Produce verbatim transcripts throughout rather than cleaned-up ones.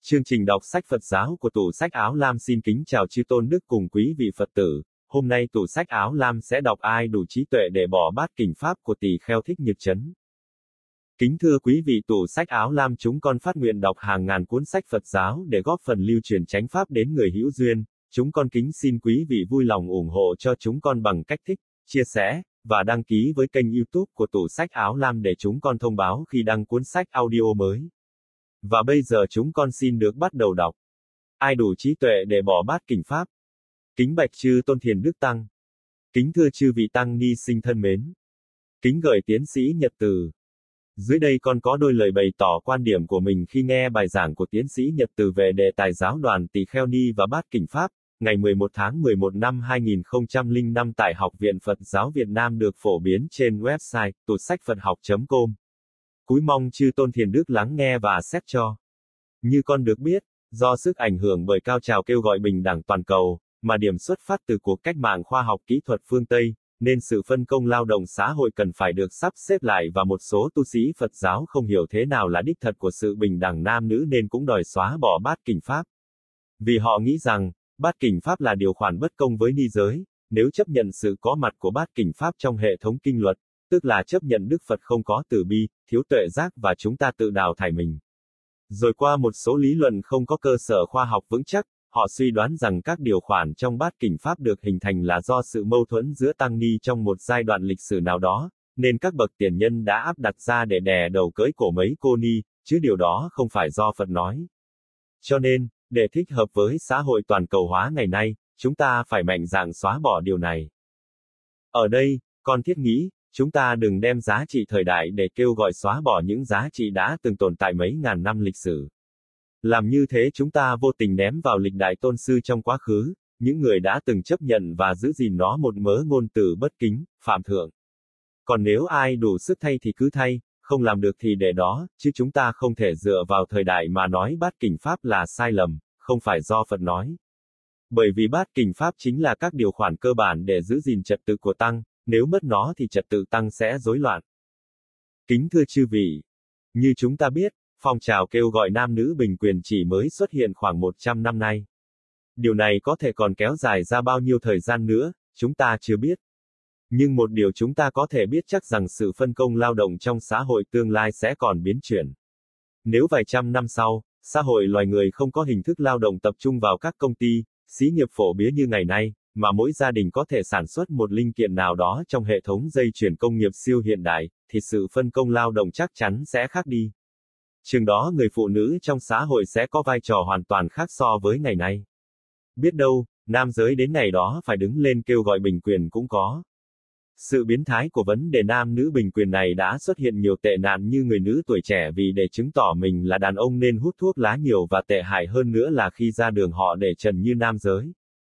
Chương trình đọc sách Phật giáo của Tủ Sách Áo Lam xin kính chào chư tôn đức cùng quý vị Phật tử. Hôm nay Tủ Sách Áo Lam sẽ đọc ai đủ trí tuệ để bỏ bát kình pháp của Tỳ Kheo Thích Nhật Chấn. Kính thưa quý vị Tủ Sách Áo Lam, chúng con phát nguyện đọc hàng ngàn cuốn sách Phật giáo để góp phần lưu truyền chánh pháp đến người hữu duyên. Chúng con kính xin quý vị vui lòng ủng hộ cho chúng con bằng cách thích, chia sẻ và đăng ký với kênh YouTube của Tủ Sách Áo Lam để chúng con thông báo khi đăng cuốn sách audio mới. Và bây giờ chúng con xin được bắt đầu đọc. Ai đủ trí tuệ để bỏ bát kình pháp. Kính bạch chư tôn thiền đức tăng. Kính thưa chư vị tăng ni sinh thân mến. Kính gửi tiến sĩ Nhật Từ. Dưới đây con có đôi lời bày tỏ quan điểm của mình khi nghe bài giảng của tiến sĩ Nhật Từ về đề tài giáo đoàn Tỳ Kheo Ni và bát kình pháp, ngày mười một tháng mười một năm hai nghìn không trăm lẻ năm tại Học viện Phật giáo Việt Nam được phổ biến trên website tủ sách phật học chấm com. Cúi mong chư tôn thiền đức lắng nghe và xét cho. Như con được biết, do sức ảnh hưởng bởi cao trào kêu gọi bình đẳng toàn cầu, mà điểm xuất phát từ cuộc cách mạng khoa học kỹ thuật phương Tây, nên sự phân công lao động xã hội cần phải được sắp xếp lại và một số tu sĩ Phật giáo không hiểu thế nào là đích thật của sự bình đẳng nam nữ nên cũng đòi xóa bỏ bát kình pháp. Vì họ nghĩ rằng, bát kình pháp là điều khoản bất công với ni giới, nếu chấp nhận sự có mặt của bát kình pháp trong hệ thống kinh luật, tức là chấp nhận Đức Phật không có từ bi, thiếu tuệ giác và chúng ta tự đào thải mình. Rồi qua một số lý luận không có cơ sở khoa học vững chắc, họ suy đoán rằng các điều khoản trong bát kình pháp được hình thành là do sự mâu thuẫn giữa tăng ni trong một giai đoạn lịch sử nào đó, nên các bậc tiền nhân đã áp đặt ra để đè đầu cưỡi cổ mấy cô ni, chứ điều đó không phải do Phật nói. Cho nên, để thích hợp với xã hội toàn cầu hóa ngày nay, chúng ta phải mạnh dạn xóa bỏ điều này. Ở đây, con thiết nghĩ, chúng ta đừng đem giá trị thời đại để kêu gọi xóa bỏ những giá trị đã từng tồn tại mấy ngàn năm lịch sử. Làm như thế chúng ta vô tình ném vào lịch đại tôn sư trong quá khứ, những người đã từng chấp nhận và giữ gìn nó một mớ ngôn từ bất kính, phạm thượng. Còn nếu ai đủ sức thay thì cứ thay, không làm được thì để đó, chứ chúng ta không thể dựa vào thời đại mà nói bát kình pháp là sai lầm, không phải do Phật nói. Bởi vì bát kình pháp chính là các điều khoản cơ bản để giữ gìn trật tự của tăng, nếu mất nó thì trật tự tăng sẽ rối loạn. Kính thưa chư vị, như chúng ta biết, phong trào kêu gọi nam nữ bình quyền chỉ mới xuất hiện khoảng một trăm năm nay. Điều này có thể còn kéo dài ra bao nhiêu thời gian nữa, chúng ta chưa biết. Nhưng một điều chúng ta có thể biết chắc rằng sự phân công lao động trong xã hội tương lai sẽ còn biến chuyển. Nếu vài trăm năm sau, xã hội loài người không có hình thức lao động tập trung vào các công ty, xí nghiệp phổ biến như ngày nay, mà mỗi gia đình có thể sản xuất một linh kiện nào đó trong hệ thống dây chuyền công nghiệp siêu hiện đại, thì sự phân công lao động chắc chắn sẽ khác đi. Chừng đó người phụ nữ trong xã hội sẽ có vai trò hoàn toàn khác so với ngày nay. Biết đâu, nam giới đến ngày đó phải đứng lên kêu gọi bình quyền cũng có. Sự biến thái của vấn đề nam nữ bình quyền này đã xuất hiện nhiều tệ nạn như người nữ tuổi trẻ vì để chứng tỏ mình là đàn ông nên hút thuốc lá nhiều và tệ hại hơn nữa là khi ra đường họ để trần như nam giới.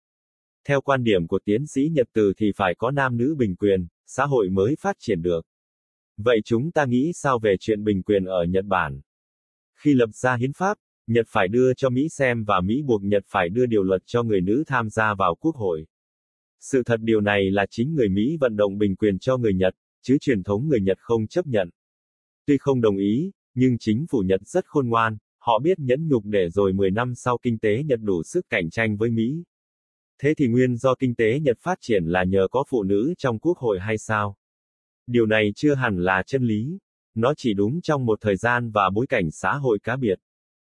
Theo quan điểm của tiến sĩ Nhật Từ thì phải có nam nữ bình quyền, xã hội mới phát triển được. Vậy chúng ta nghĩ sao về chuyện bình quyền ở Nhật Bản? Khi lập ra hiến pháp, Nhật phải đưa cho Mỹ xem và Mỹ buộc Nhật phải đưa điều luật cho người nữ tham gia vào quốc hội. Sự thật điều này là chính người Mỹ vận động bình quyền cho người Nhật, chứ truyền thống người Nhật không chấp nhận. Tuy không đồng ý, nhưng chính phủ Nhật rất khôn ngoan, họ biết nhẫn nhục để rồi mười năm sau kinh tế Nhật đủ sức cạnh tranh với Mỹ. Thế thì nguyên do kinh tế Nhật phát triển là nhờ có phụ nữ trong quốc hội hay sao? Điều này chưa hẳn là chân lý. Nó chỉ đúng trong một thời gian và bối cảnh xã hội cá biệt.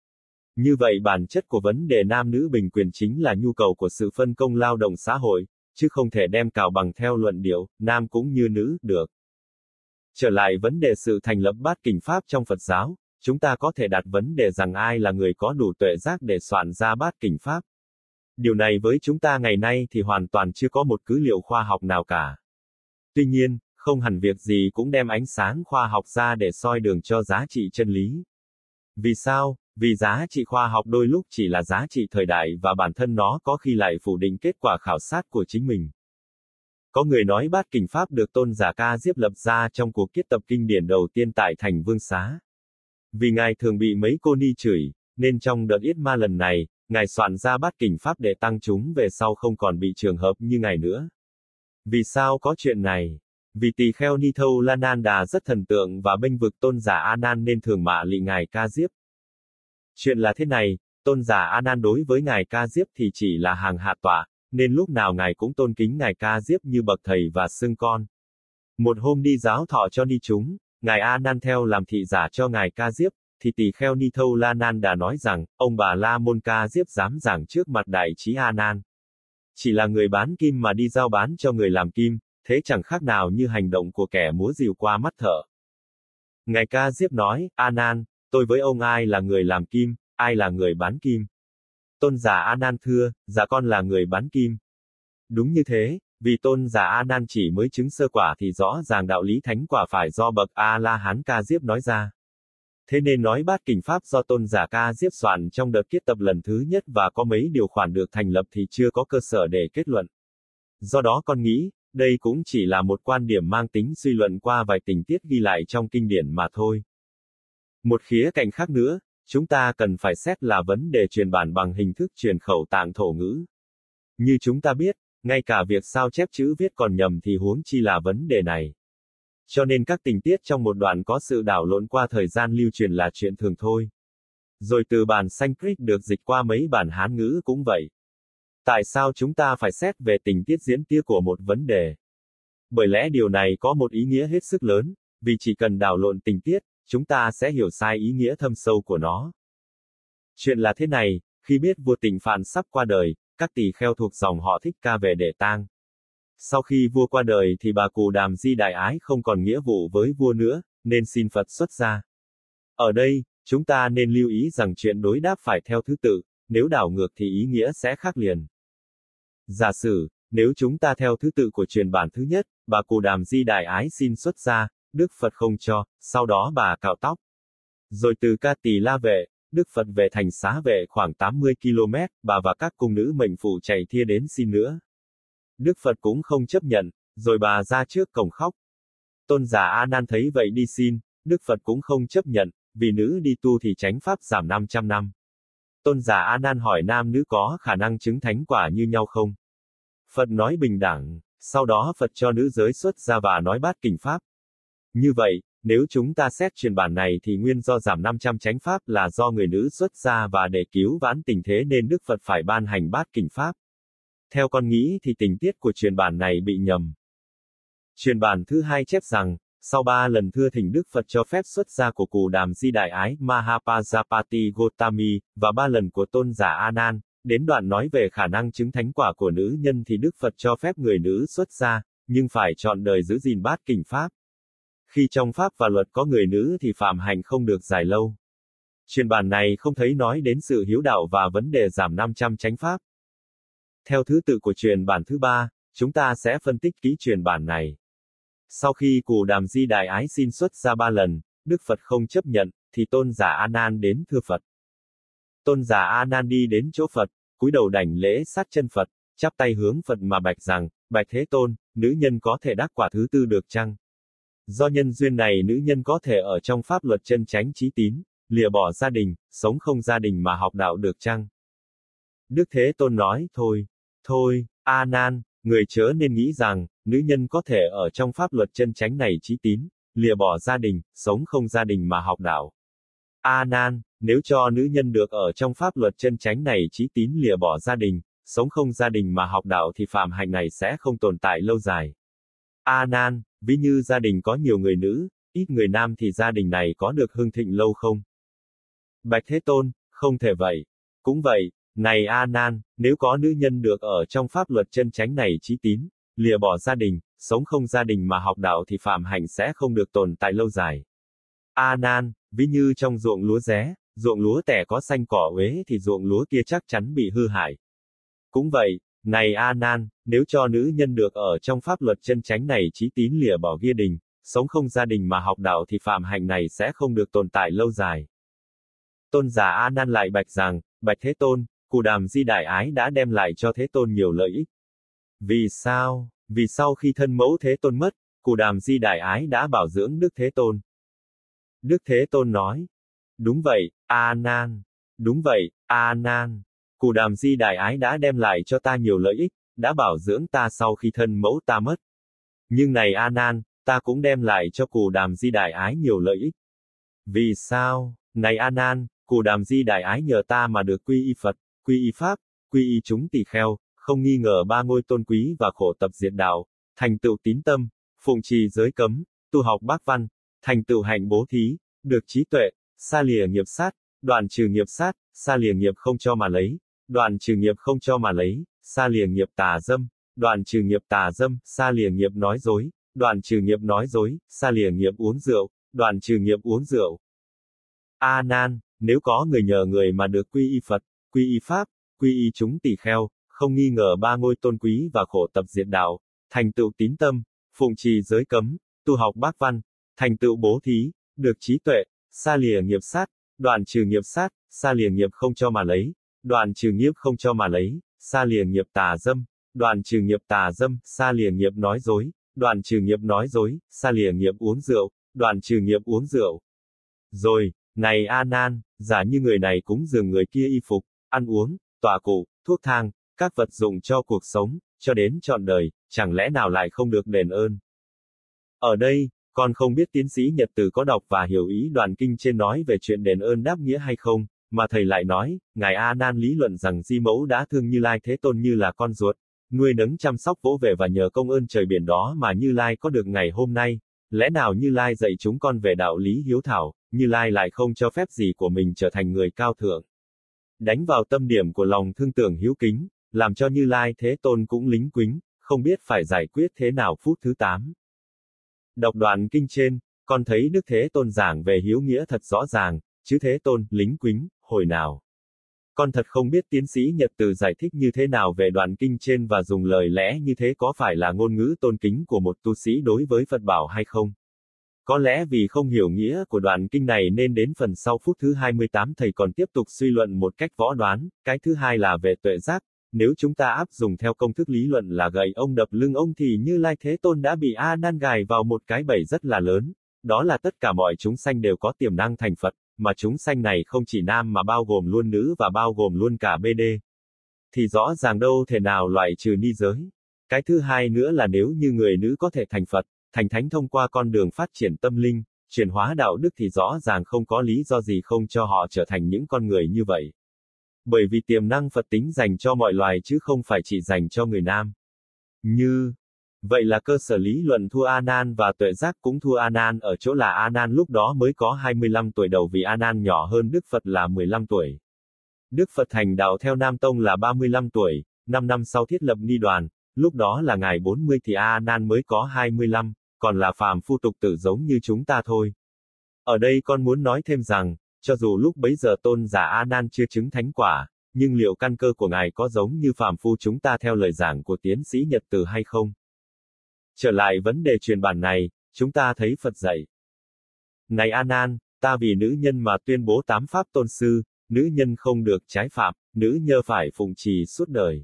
Như vậy bản chất của vấn đề nam nữ bình quyền chính là nhu cầu của sự phân công lao động xã hội, chứ không thể đem cào bằng theo luận điệu, nam cũng như nữ, được. Trở lại vấn đề sự thành lập bát kình pháp trong Phật giáo, chúng ta có thể đặt vấn đề rằng ai là người có đủ tuệ giác để soạn ra bát kình pháp. Điều này với chúng ta ngày nay thì hoàn toàn chưa có một cứ liệu khoa học nào cả. Tuy nhiên, không hẳn việc gì cũng đem ánh sáng khoa học ra để soi đường cho giá trị chân lý. Vì sao? Vì giá trị khoa học đôi lúc chỉ là giá trị thời đại và bản thân nó có khi lại phủ định kết quả khảo sát của chính mình. Có người nói bát kình pháp được tôn giả Ca Diếp lập ra trong cuộc kiết tập kinh điển đầu tiên tại thành Vương Xá. Vì ngài thường bị mấy cô ni chửi, nên trong đợt yết ma lần này, ngài soạn ra bát kình pháp để tăng chúng về sau không còn bị trường hợp như ngài nữa. Vì sao có chuyện này? Vì Tỳ Kheo Ni Thâu La Nan Đà rất thần tượng và bênh vực tôn giả A Nan nên thường mạ lị ngài Ca Diếp. Chuyện là thế này, Tôn giả A Nan đối với ngài Ca Diếp thì chỉ là hàng hạ tọa, nên lúc nào ngài cũng tôn kính ngài Ca Diếp như bậc thầy và xưng con. Một hôm đi giáo thọ cho ni chúng, ngài A Nan theo làm thị giả cho ngài Ca Diếp, thì tỳ kheo Ni Thâu La Nan đã nói rằng, ông bà La Môn Ca Diếp dám giảng trước mặt đại trí A Nan. Chỉ là người bán kim mà đi giao bán cho người làm kim, thế chẳng khác nào như hành động của kẻ múa rìu qua mắt thợ. Ngài Ca Diếp nói, A Nan, tôi với ông ai là người làm kim, ai là người bán kim? Tôn giả A Nan thưa, dạ con là người bán kim. Đúng như thế, vì tôn giả A Nan chỉ mới chứng sơ quả thì rõ ràng đạo lý thánh quả phải do bậc A La Hán Ca Diếp nói ra. Thế nên nói bát kình pháp do tôn giả Ca Diếp soạn trong đợt kiết tập lần thứ nhất và có mấy điều khoản được thành lập thì chưa có cơ sở để kết luận. Do đó con nghĩ, đây cũng chỉ là một quan điểm mang tính suy luận qua vài tình tiết ghi lại trong kinh điển mà thôi. Một khía cạnh khác nữa, chúng ta cần phải xét là vấn đề truyền bản bằng hình thức truyền khẩu tạng thổ ngữ. Như chúng ta biết, ngay cả việc sao chép chữ viết còn nhầm thì huống chi là vấn đề này. Cho nên các tình tiết trong một đoạn có sự đảo lộn qua thời gian lưu truyền là chuyện thường thôi. Rồi từ bản Sanskrit được dịch qua mấy bản Hán ngữ cũng vậy. Tại sao chúng ta phải xét về tình tiết diễn tía của một vấn đề? Bởi lẽ điều này có một ý nghĩa hết sức lớn, vì chỉ cần đảo lộn tình tiết, chúng ta sẽ hiểu sai ý nghĩa thâm sâu của nó. Chuyện là thế này, khi biết vua Tịnh Phạn sắp qua đời, các tỳ kheo thuộc dòng họ Thích Ca về để tang. Sau khi vua qua đời thì bà Cù Đàm Di Đại Ái không còn nghĩa vụ với vua nữa, nên xin Phật xuất gia. Ở đây, chúng ta nên lưu ý rằng chuyện đối đáp phải theo thứ tự, nếu đảo ngược thì ý nghĩa sẽ khác liền. Giả sử, nếu chúng ta theo thứ tự của truyền bản thứ nhất, bà Cù Đàm Di Đại Ái xin xuất gia, Đức Phật không cho, sau đó bà cạo tóc. Rồi từ Ca Tỳ La Vệ, Đức Phật về thành Xá Vệ khoảng tám mươi ki lô mét, bà và các cung nữ mệnh phụ chạy thia đến xin nữa. Đức Phật cũng không chấp nhận, rồi bà ra trước cổng khóc. Tôn giả A Nan thấy vậy đi xin, Đức Phật cũng không chấp nhận, vì nữ đi tu thì chánh pháp giảm năm trăm năm. Tôn giả A Nan hỏi nam nữ có khả năng chứng thánh quả như nhau không? Phật nói bình đẳng, sau đó Phật cho nữ giới xuất gia và nói bát kình pháp. Như vậy, nếu chúng ta xét truyền bản này thì nguyên do giảm năm trăm chánh pháp là do người nữ xuất gia và để cứu vãn tình thế nên Đức Phật phải ban hành bát kình pháp. Theo con nghĩ thì tình tiết của truyền bản này bị nhầm. Truyền bản thứ hai chép rằng, sau ba lần thưa thỉnh Đức Phật cho phép xuất gia của Cù Đàm Di Đại Ái Mahapajapati Gotami, và ba lần của tôn giả A Nan, đến đoạn nói về khả năng chứng thánh quả của nữ nhân thì Đức Phật cho phép người nữ xuất gia, nhưng phải chọn đời giữ gìn bát kình pháp. Khi trong pháp và luật có người nữ thì phạm hạnh không được dài lâu. Truyền bản này không thấy nói đến sự hiếu đạo và vấn đề giảm năm trăm chánh pháp. Theo thứ tự của truyền bản thứ ba, chúng ta sẽ phân tích kỹ truyền bản này. Sau khi Cù Đàm Di Đại Ái xin xuất gia ba lần, Đức Phật không chấp nhận, thì tôn giả A Nan đến thưa Phật. Tôn giả A Nan đi đến chỗ Phật, cúi đầu đảnh lễ sát chân Phật, chắp tay hướng Phật mà bạch rằng, bạch Thế Tôn, nữ nhân có thể đắc quả thứ tư được chăng? Do nhân duyên này nữ nhân có thể ở trong pháp luật chân chánh chí tín, lìa bỏ gia đình, sống không gia đình mà học đạo được chăng? Đức Thế Tôn nói, thôi, thôi, A Nan, người chớ nên nghĩ rằng, nữ nhân có thể ở trong pháp luật chân chánh này chí tín, lìa bỏ gia đình, sống không gia đình mà học đạo. A Nan, nếu cho nữ nhân được ở trong pháp luật chân chánh này chí tín lìa bỏ gia đình, sống không gia đình mà học đạo thì phạm hạnh này sẽ không tồn tại lâu dài. A Nan, ví như gia đình có nhiều người nữ, ít người nam thì gia đình này có được hưng thịnh lâu không? Bạch Thế Tôn, không thể vậy. Cũng vậy, này A Nan, nếu có nữ nhân được ở trong pháp luật chân chánh này chí tín, lìa bỏ gia đình, sống không gia đình mà học đạo thì phạm hạnh sẽ không được tồn tại lâu dài. A Nan, ví như trong ruộng lúa ré, ruộng lúa tẻ có xanh cỏ uế thì ruộng lúa kia chắc chắn bị hư hại. Cũng vậy, này A Nan, nếu cho nữ nhân được ở trong pháp luật chân chánh này chí tín lìa bỏ gia đình, sống không gia đình mà học đạo thì phạm hạnh này sẽ không được tồn tại lâu dài. Tôn giả A Nan lại bạch rằng, bạch Thế Tôn, Cù Đàm Di Đại Ái đã đem lại cho Thế Tôn nhiều lợi ích. Vì sao? Vì sau khi thân mẫu Thế Tôn mất, Cù Đàm Di Đại Ái đã bảo dưỡng Đức Thế Tôn. Đức Thế Tôn nói, đúng vậy, A Nan, đúng vậy, A Nan, Cù Đàm Di Đại Ái đã đem lại cho ta nhiều lợi ích, đã bảo dưỡng ta sau khi thân mẫu ta mất. Nhưng này A Nan, ta cũng đem lại cho Cù Đàm Di Đại Ái nhiều lợi ích. Vì sao? Này A Nan, Cù Đàm Di đại ái nhờ ta mà được quy y Phật, quy y Pháp, quy y chúng tỳ kheo, không nghi ngờ ba ngôi tôn quý và khổ tập diệt đạo, thành tựu tín tâm, phụng trì giới cấm, tu học bác văn, thành tựu hạnh bố thí, được trí tuệ, xa lìa nghiệp sát, đoạn trừ nghiệp sát, xa lìa nghiệp không cho mà lấy, đoạn trừ nghiệp không cho mà lấy, xa lìa nghiệp tà dâm, đoạn trừ nghiệp tà dâm, xa lìa nghiệp nói dối, đoạn trừ nghiệp nói dối, xa lìa nghiệp uống rượu, đoạn trừ nghiệp uống rượu. A Nan, nếu có người nhờ người mà được quy y Phật, quy y Pháp, quy y chúng tỳ kheo, không nghi ngờ ba ngôi tôn quý và khổ tập diệt đạo, thành tựu tín tâm, phụng trì giới cấm, tu học bác văn, thành tựu bố thí, được trí tuệ, xa lìa nghiệp sát, đoạn trừ nghiệp sát, xa lìa nghiệp không cho mà lấy, đoạn trừ nghiệp không cho mà lấy, xa lìa nghiệp tà dâm, đoạn trừ nghiệp tà dâm, xa lìa nghiệp nói dối, đoạn trừ nghiệp nói dối, xa lìa nghiệp uống rượu, đoạn trừ nghiệp uống rượu. Rồi, này A Nan, giả như người này cúng dường người kia y phục, ăn uống, tọa cụ, thuốc thang, các vật dụng cho cuộc sống, cho đến trọn đời, chẳng lẽ nào lại không được đền ơn? Ở đây, con không biết tiến sĩ Nhật Từ có đọc và hiểu ý đoạn kinh trên nói về chuyện đền ơn đáp nghĩa hay không, mà thầy lại nói, Ngài A Nan lý luận rằng Di Mẫu đã thương Như Lai Thế Tôn như là con ruột, nuôi nấng chăm sóc vỗ về và nhờ công ơn trời biển đó mà Như Lai có được ngày hôm nay. Lẽ nào Như Lai dạy chúng con về đạo lý hiếu thảo, Như Lai lại không cho phép gì của mình trở thành người cao thượng. Đánh vào tâm điểm của lòng thương tưởng hiếu kính, làm cho Như Lai Thế Tôn cũng lính quính, không biết phải giải quyết thế nào. Phút thứ tám. Đọc đoạn kinh trên, con thấy Đức Thế Tôn giảng về hiếu nghĩa thật rõ ràng, chứ Thế Tôn, lính quính, hồi nào. Con thật không biết tiến sĩ Nhật Từ giải thích như thế nào về đoạn kinh trên và dùng lời lẽ như thế có phải là ngôn ngữ tôn kính của một tu sĩ đối với Phật bảo hay không? Có lẽ vì không hiểu nghĩa của đoạn kinh này nên đến phần sau phút thứ hai mươi tám thầy còn tiếp tục suy luận một cách võ đoán, cái thứ hai là về tuệ giác. Nếu chúng ta áp dụng theo công thức lý luận là gậy ông đập lưng ông thì Như Lai Thế Tôn đã bị A Nan gài vào một cái bẫy rất là lớn. Đó là tất cả mọi chúng sanh đều có tiềm năng thành Phật, mà chúng sanh này không chỉ nam mà bao gồm luôn nữ và bao gồm luôn cả bê đê. Thì rõ ràng đâu thể nào loại trừ ni giới. Cái thứ hai nữa là nếu như người nữ có thể thành Phật, thành thánh thông qua con đường phát triển tâm linh, chuyển hóa đạo đức thì rõ ràng không có lý do gì không cho họ trở thành những con người như vậy. Bởi vì tiềm năng Phật tính dành cho mọi loài chứ không phải chỉ dành cho người nam. Như vậy là cơ sở lý luận thua A Nan và tuệ giác cũng thua A Nan ở chỗ là A Nan lúc đó mới có hai mươi lăm tuổi đầu vì A Nan nhỏ hơn Đức Phật là mười lăm tuổi. Đức Phật thành đạo theo Nam Tông là ba mươi lăm tuổi, năm năm sau thiết lập Ni đoàn, lúc đó là ngài bốn mươi thì A Nan mới có hai mươi lăm, còn là phàm phu tục tử giống như chúng ta thôi. Ở đây con muốn nói thêm rằng, cho dù lúc bấy giờ tôn giả A Nan chưa chứng thánh quả, nhưng liệu căn cơ của ngài có giống như phàm phu chúng ta theo lời giảng của tiến sĩ Nhật Từ hay không? Trở lại vấn đề truyền bản này, chúng ta thấy Phật dạy. Này A Nan, ta vì nữ nhân mà tuyên bố tám pháp tôn sư, nữ nhân không được trái phạm, nữ nhơ phải phụng trì suốt đời.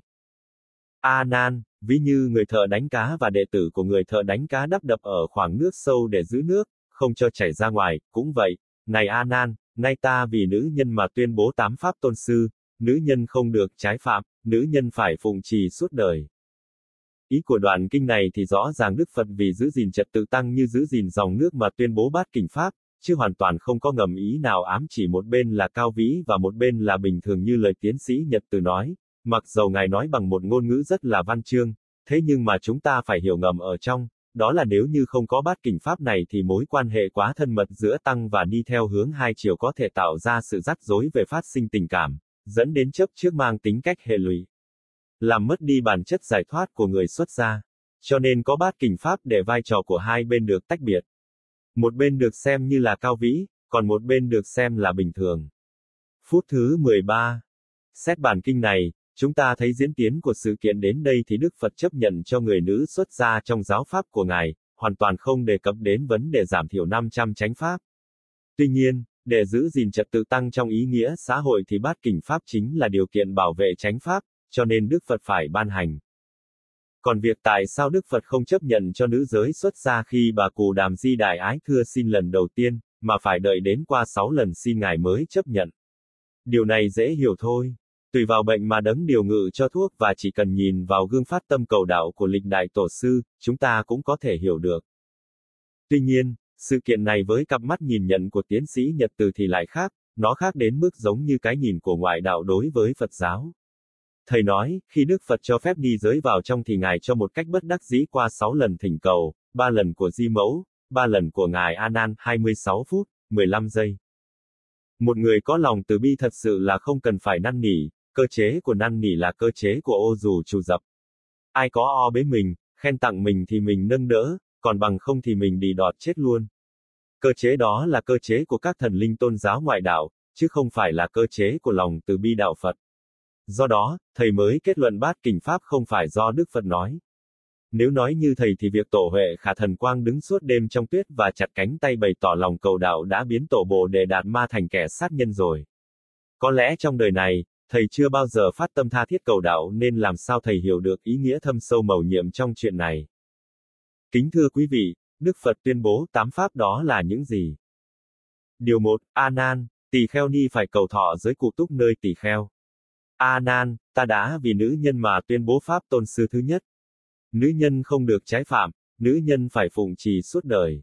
A Nan, ví như người thợ đánh cá và đệ tử của người thợ đánh cá đắp đập ở khoảng nước sâu để giữ nước, không cho chảy ra ngoài, cũng vậy. Này A Nan, nay ta vì nữ nhân mà tuyên bố tám pháp tôn sư, nữ nhân không được trái phạm, nữ nhân phải phụng trì suốt đời. Ý của đoạn kinh này thì rõ ràng Đức Phật vì giữ gìn trật tự tăng như giữ gìn dòng nước mà tuyên bố bát kình pháp, chứ hoàn toàn không có ngầm ý nào ám chỉ một bên là cao vĩ và một bên là bình thường như lời tiến sĩ Nhật Từ nói. Mặc dầu ngài nói bằng một ngôn ngữ rất là văn chương, thế nhưng mà chúng ta phải hiểu ngầm ở trong, đó là nếu như không có bát kình pháp này thì mối quan hệ quá thân mật giữa tăng và ni theo hướng hai chiều có thể tạo ra sự rắc rối về phát sinh tình cảm, dẫn đến chấp trước mang tính cách hệ lụy, làm mất đi bản chất giải thoát của người xuất gia. Cho nên có bát kình pháp để vai trò của hai bên được tách biệt. Một bên được xem như là cao vĩ, còn một bên được xem là bình thường. Phút thứ mười ba. Xét bản kinh này, chúng ta thấy diễn tiến của sự kiện đến đây thì Đức Phật chấp nhận cho người nữ xuất gia trong giáo pháp của ngài, hoàn toàn không đề cập đến vấn đề giảm thiểu năm trăm chánh pháp. Tuy nhiên, để giữ gìn trật tự tăng trong ý nghĩa xã hội thì bát kình pháp chính là điều kiện bảo vệ chánh pháp, cho nên Đức Phật phải ban hành. Còn việc tại sao Đức Phật không chấp nhận cho nữ giới xuất gia khi bà Cù Đàm Di đại ái thưa xin lần đầu tiên, mà phải đợi đến qua sáu lần xin ngài mới chấp nhận? Điều này dễ hiểu thôi. Tùy vào bệnh mà đấng điều ngự cho thuốc và chỉ cần nhìn vào gương phát tâm cầu đạo của lịch đại tổ sư, chúng ta cũng có thể hiểu được. Tuy nhiên, sự kiện này với cặp mắt nhìn nhận của tiến sĩ Nhật Từ thì lại khác, nó khác đến mức giống như cái nhìn của ngoại đạo đối với Phật giáo. Thầy nói, khi Đức Phật cho phép ni giới vào trong thì Ngài cho một cách bất đắc dĩ qua sáu lần thỉnh cầu, ba lần của Di Mẫu, ba lần của Ngài A Nan, hai mươi sáu phút, mười lăm giây. Một người có lòng từ bi thật sự là không cần phải năn nỉ, cơ chế của năn nỉ là cơ chế của ô dù trù dập. Ai có o bế mình, khen tặng mình thì mình nâng đỡ, còn bằng không thì mình đi đọt chết luôn. Cơ chế đó là cơ chế của các thần linh tôn giáo ngoại đạo, chứ không phải là cơ chế của lòng từ bi đạo Phật. Do đó, thầy mới kết luận bát kình pháp không phải do Đức Phật nói. Nếu nói như thầy thì việc Tổ Huệ Khả Thần Quang đứng suốt đêm trong tuyết và chặt cánh tay bày tỏ lòng cầu đạo đã biến Tổ Bồ Đề Đạt Ma thành kẻ sát nhân rồi. Có lẽ trong đời này, thầy chưa bao giờ phát tâm tha thiết cầu đạo nên làm sao thầy hiểu được ý nghĩa thâm sâu mầu nhiệm trong chuyện này. Kính thưa quý vị, Đức Phật tuyên bố tám pháp đó là những gì? Điều một, A Nan, tỳ kheo ni phải cầu thọ giới cụ túc nơi tỳ kheo. A Nan, ta đã vì nữ nhân mà tuyên bố pháp tôn sư thứ nhất. Nữ nhân không được trái phạm, nữ nhân phải phụng trì suốt đời.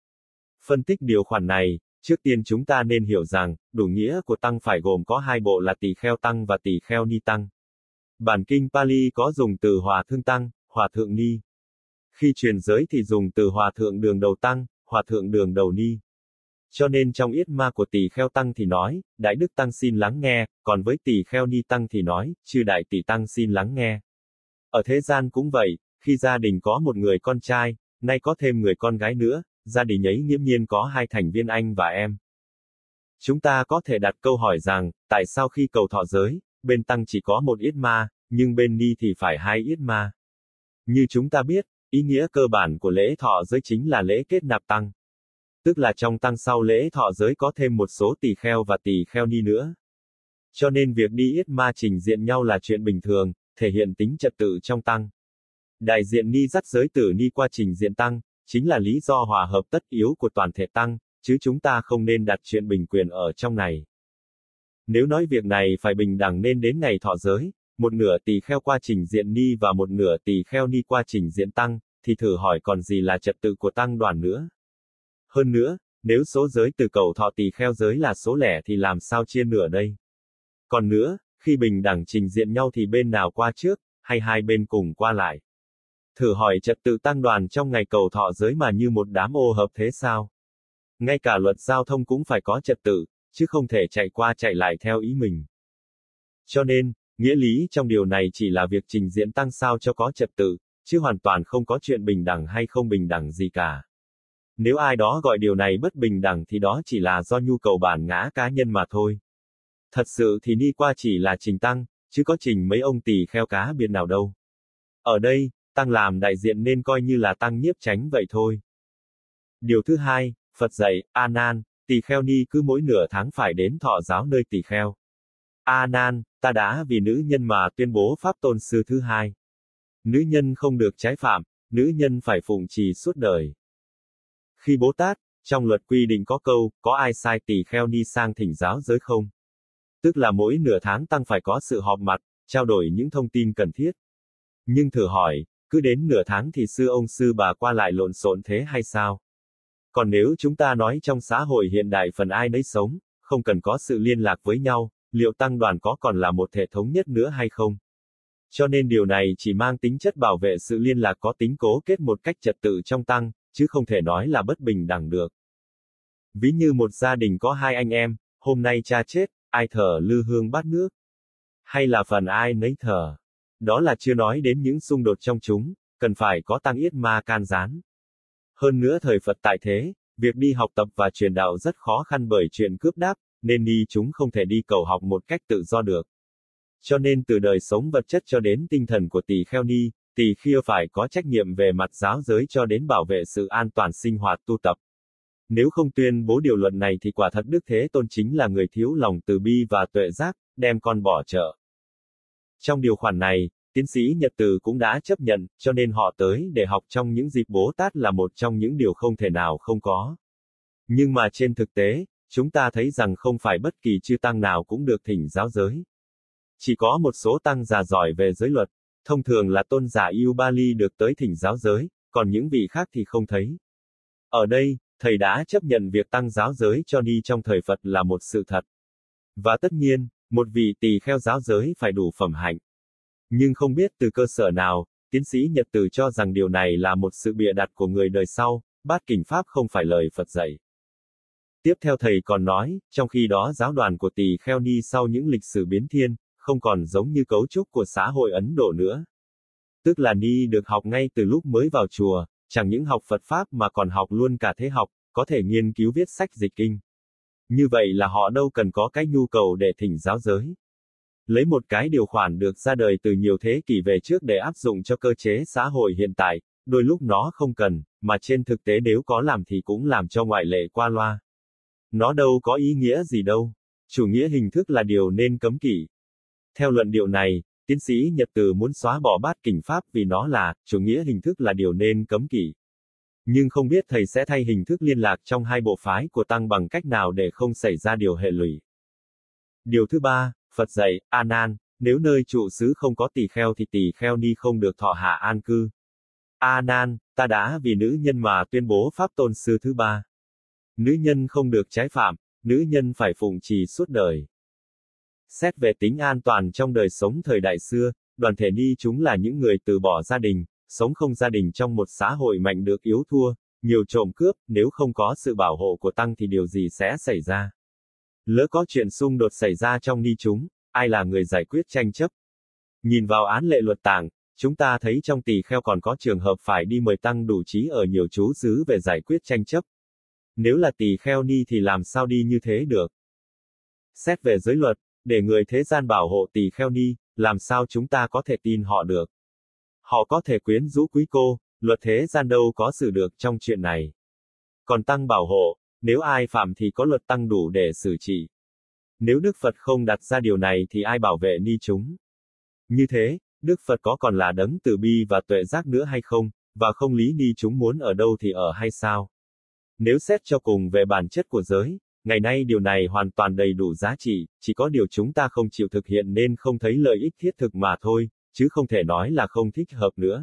Phân tích điều khoản này, trước tiên chúng ta nên hiểu rằng, đủ nghĩa của tăng phải gồm có hai bộ là tỳ kheo tăng và tỳ kheo ni tăng. Bản kinh Pali có dùng từ hòa thương tăng, hòa thượng ni. Khi truyền giới thì dùng từ hòa thượng đường đầu tăng, hòa thượng đường đầu ni. Cho nên trong yết ma của tỳ kheo tăng thì nói, đại đức tăng xin lắng nghe, còn với tỳ kheo ni tăng thì nói, chư đại tỷ tăng xin lắng nghe. Ở thế gian cũng vậy, khi gia đình có một người con trai, nay có thêm người con gái nữa, gia đình ấy nghiễm nhiên có hai thành viên anh và em. Chúng ta có thể đặt câu hỏi rằng, tại sao khi cầu thọ giới, bên tăng chỉ có một yết ma, nhưng bên ni thì phải hai yết ma? Như chúng ta biết, ý nghĩa cơ bản của lễ thọ giới chính là lễ kết nạp tăng. Tức là trong tăng sau lễ thọ giới có thêm một số tỳ kheo và tỳ kheo ni nữa. Cho nên việc đi yết ma trình diện nhau là chuyện bình thường, thể hiện tính trật tự trong tăng. Đại diện ni dắt giới tử ni qua trình diện tăng, chính là lý do hòa hợp tất yếu của toàn thể tăng, chứ chúng ta không nên đặt chuyện bình quyền ở trong này. Nếu nói việc này phải bình đẳng nên đến ngày thọ giới, một nửa tỳ kheo qua trình diện ni và một nửa tỳ kheo ni qua trình diện tăng, thì thử hỏi còn gì là trật tự của tăng đoàn nữa. Hơn nữa, nếu số giới từ cầu thọ tỳ kheo giới là số lẻ thì làm sao chia nửa đây? Còn nữa, khi bình đẳng trình diện nhau thì bên nào qua trước, hay hai bên cùng qua lại? Thử hỏi trật tự tăng đoàn trong ngày cầu thọ giới mà như một đám ô hợp thế sao? Ngay cả luật giao thông cũng phải có trật tự, chứ không thể chạy qua chạy lại theo ý mình. Cho nên, nghĩa lý trong điều này chỉ là việc trình diễn tăng sao cho có trật tự, chứ hoàn toàn không có chuyện bình đẳng hay không bình đẳng gì cả. Nếu ai đó gọi điều này bất bình đẳng thì đó chỉ là do nhu cầu bản ngã cá nhân mà thôi. Thật sự thì ni qua chỉ là trình tăng, chứ có trình mấy ông tỳ kheo cá biệt nào đâu. Ở đây, tăng làm đại diện nên coi như là tăng nhiếp chánh vậy thôi. Điều thứ hai, Phật dạy, A Nan, tỳ kheo ni cứ mỗi nửa tháng phải đến thọ giáo nơi tỳ kheo. A Nan, ta đã vì nữ nhân mà tuyên bố pháp tôn sư thứ hai. Nữ nhân không được trái phạm, nữ nhân phải phụng trì suốt đời. Khi Bố Tát, trong luật quy định có câu, có ai sai tỳ kheo ni sang thỉnh giáo giới không? Tức là mỗi nửa tháng tăng phải có sự họp mặt, trao đổi những thông tin cần thiết. Nhưng thử hỏi, cứ đến nửa tháng thì sư ông sư bà qua lại lộn xộn thế hay sao? Còn nếu chúng ta nói trong xã hội hiện đại phần ai nấy sống, không cần có sự liên lạc với nhau, liệu tăng đoàn có còn là một thể thống nhất nữa hay không? Cho nên điều này chỉ mang tính chất bảo vệ sự liên lạc có tính cố kết một cách trật tự trong tăng, chứ không thể nói là bất bình đẳng được. Ví như một gia đình có hai anh em, hôm nay cha chết, ai thờ lư hương bát nước? Hay là phần ai nấy thờ? Đó là chưa nói đến những xung đột trong chúng, cần phải có tăng yết ma can gián. Hơn nữa thời Phật tại thế, việc đi học tập và truyền đạo rất khó khăn bởi chuyện cướp đáp, nên đi chúng không thể đi cầu học một cách tự do được. Cho nên từ đời sống vật chất cho đến tinh thần của tỳ kheo ni, tỳ kheo phải có trách nhiệm về mặt giáo giới cho đến bảo vệ sự an toàn sinh hoạt tu tập. Nếu không tuyên bố điều luật này thì quả thật Đức Thế Tôn chính là người thiếu lòng từ bi và tuệ giác, đem con bỏ chợ. Trong điều khoản này, tiến sĩ Nhật Từ cũng đã chấp nhận, cho nên họ tới để học trong những dịp Bố Tát là một trong những điều không thể nào không có. Nhưng mà trên thực tế, chúng ta thấy rằng không phải bất kỳ chư tăng nào cũng được thỉnh giáo giới. Chỉ có một số tăng già giỏi về giới luật, thông thường là tôn giả Yubali được tới thỉnh giáo giới, còn những vị khác thì không thấy. Ở đây, thầy đã chấp nhận việc tăng giáo giới cho ni trong thời Phật là một sự thật. Và tất nhiên, một vị tỳ kheo giáo giới phải đủ phẩm hạnh. Nhưng không biết từ cơ sở nào, tiến sĩ Nhật Từ cho rằng điều này là một sự bịa đặt của người đời sau, bát kỉnh pháp không phải lời Phật dạy. Tiếp theo thầy còn nói, trong khi đó giáo đoàn của tỳ kheo ni sau những lịch sử biến thiên, không còn giống như cấu trúc của xã hội Ấn Độ nữa. Tức là ni được học ngay từ lúc mới vào chùa, chẳng những học Phật Pháp mà còn học luôn cả thế học, có thể nghiên cứu viết sách dịch kinh. Như vậy là họ đâu cần có cái nhu cầu để thỉnh giáo giới. Lấy một cái điều khoản được ra đời từ nhiều thế kỷ về trước để áp dụng cho cơ chế xã hội hiện tại, đôi lúc nó không cần, mà trên thực tế nếu có làm thì cũng làm cho ngoại lệ qua loa. Nó đâu có ý nghĩa gì đâu. Chủ nghĩa hình thức là điều nên cấm kỵ. Theo luận điệu này, tiến sĩ Nhật Từ muốn xóa bỏ bát kỉnh pháp vì nó là, chủ nghĩa hình thức là điều nên cấm kỵ. Nhưng không biết thầy sẽ thay hình thức liên lạc trong hai bộ phái của tăng bằng cách nào để không xảy ra điều hệ lụy. Điều thứ ba, Phật dạy, A Nan, nếu nơi trụ xứ không có tỳ kheo thì tỳ kheo ni không được thọ hạ an cư. A Nan, ta đã vì nữ nhân mà tuyên bố pháp tôn sư thứ ba. Nữ nhân không được trái phạm, nữ nhân phải phụng trì suốt đời. Xét về tính an toàn trong đời sống thời đại xưa, đoàn thể ni chúng là những người từ bỏ gia đình, sống không gia đình trong một xã hội mạnh được yếu thua, nhiều trộm cướp, nếu không có sự bảo hộ của tăng thì điều gì sẽ xảy ra? Lỡ có chuyện xung đột xảy ra trong ni chúng, ai là người giải quyết tranh chấp? Nhìn vào án lệ luật tạng, chúng ta thấy trong tỳ kheo còn có trường hợp phải đi mời tăng đủ trí ở nhiều chú xứ về giải quyết tranh chấp. Nếu là tỳ kheo ni thì làm sao đi như thế được? Xét về giới luật, để người thế gian bảo hộ tỳ kheo ni, làm sao chúng ta có thể tin họ được? Họ có thể quyến rũ quý cô, luật thế gian đâu có xử được trong chuyện này. Còn tăng bảo hộ, nếu ai phạm thì có luật tăng đủ để xử trị. Nếu Đức Phật không đặt ra điều này thì ai bảo vệ ni chúng? Như thế, Đức Phật có còn là đấng từ bi và tuệ giác nữa hay không, và không lý ni chúng muốn ở đâu thì ở hay sao? Nếu xét cho cùng về bản chất của giới, ngày nay điều này hoàn toàn đầy đủ giá trị, chỉ có điều chúng ta không chịu thực hiện nên không thấy lợi ích thiết thực mà thôi, chứ không thể nói là không thích hợp nữa.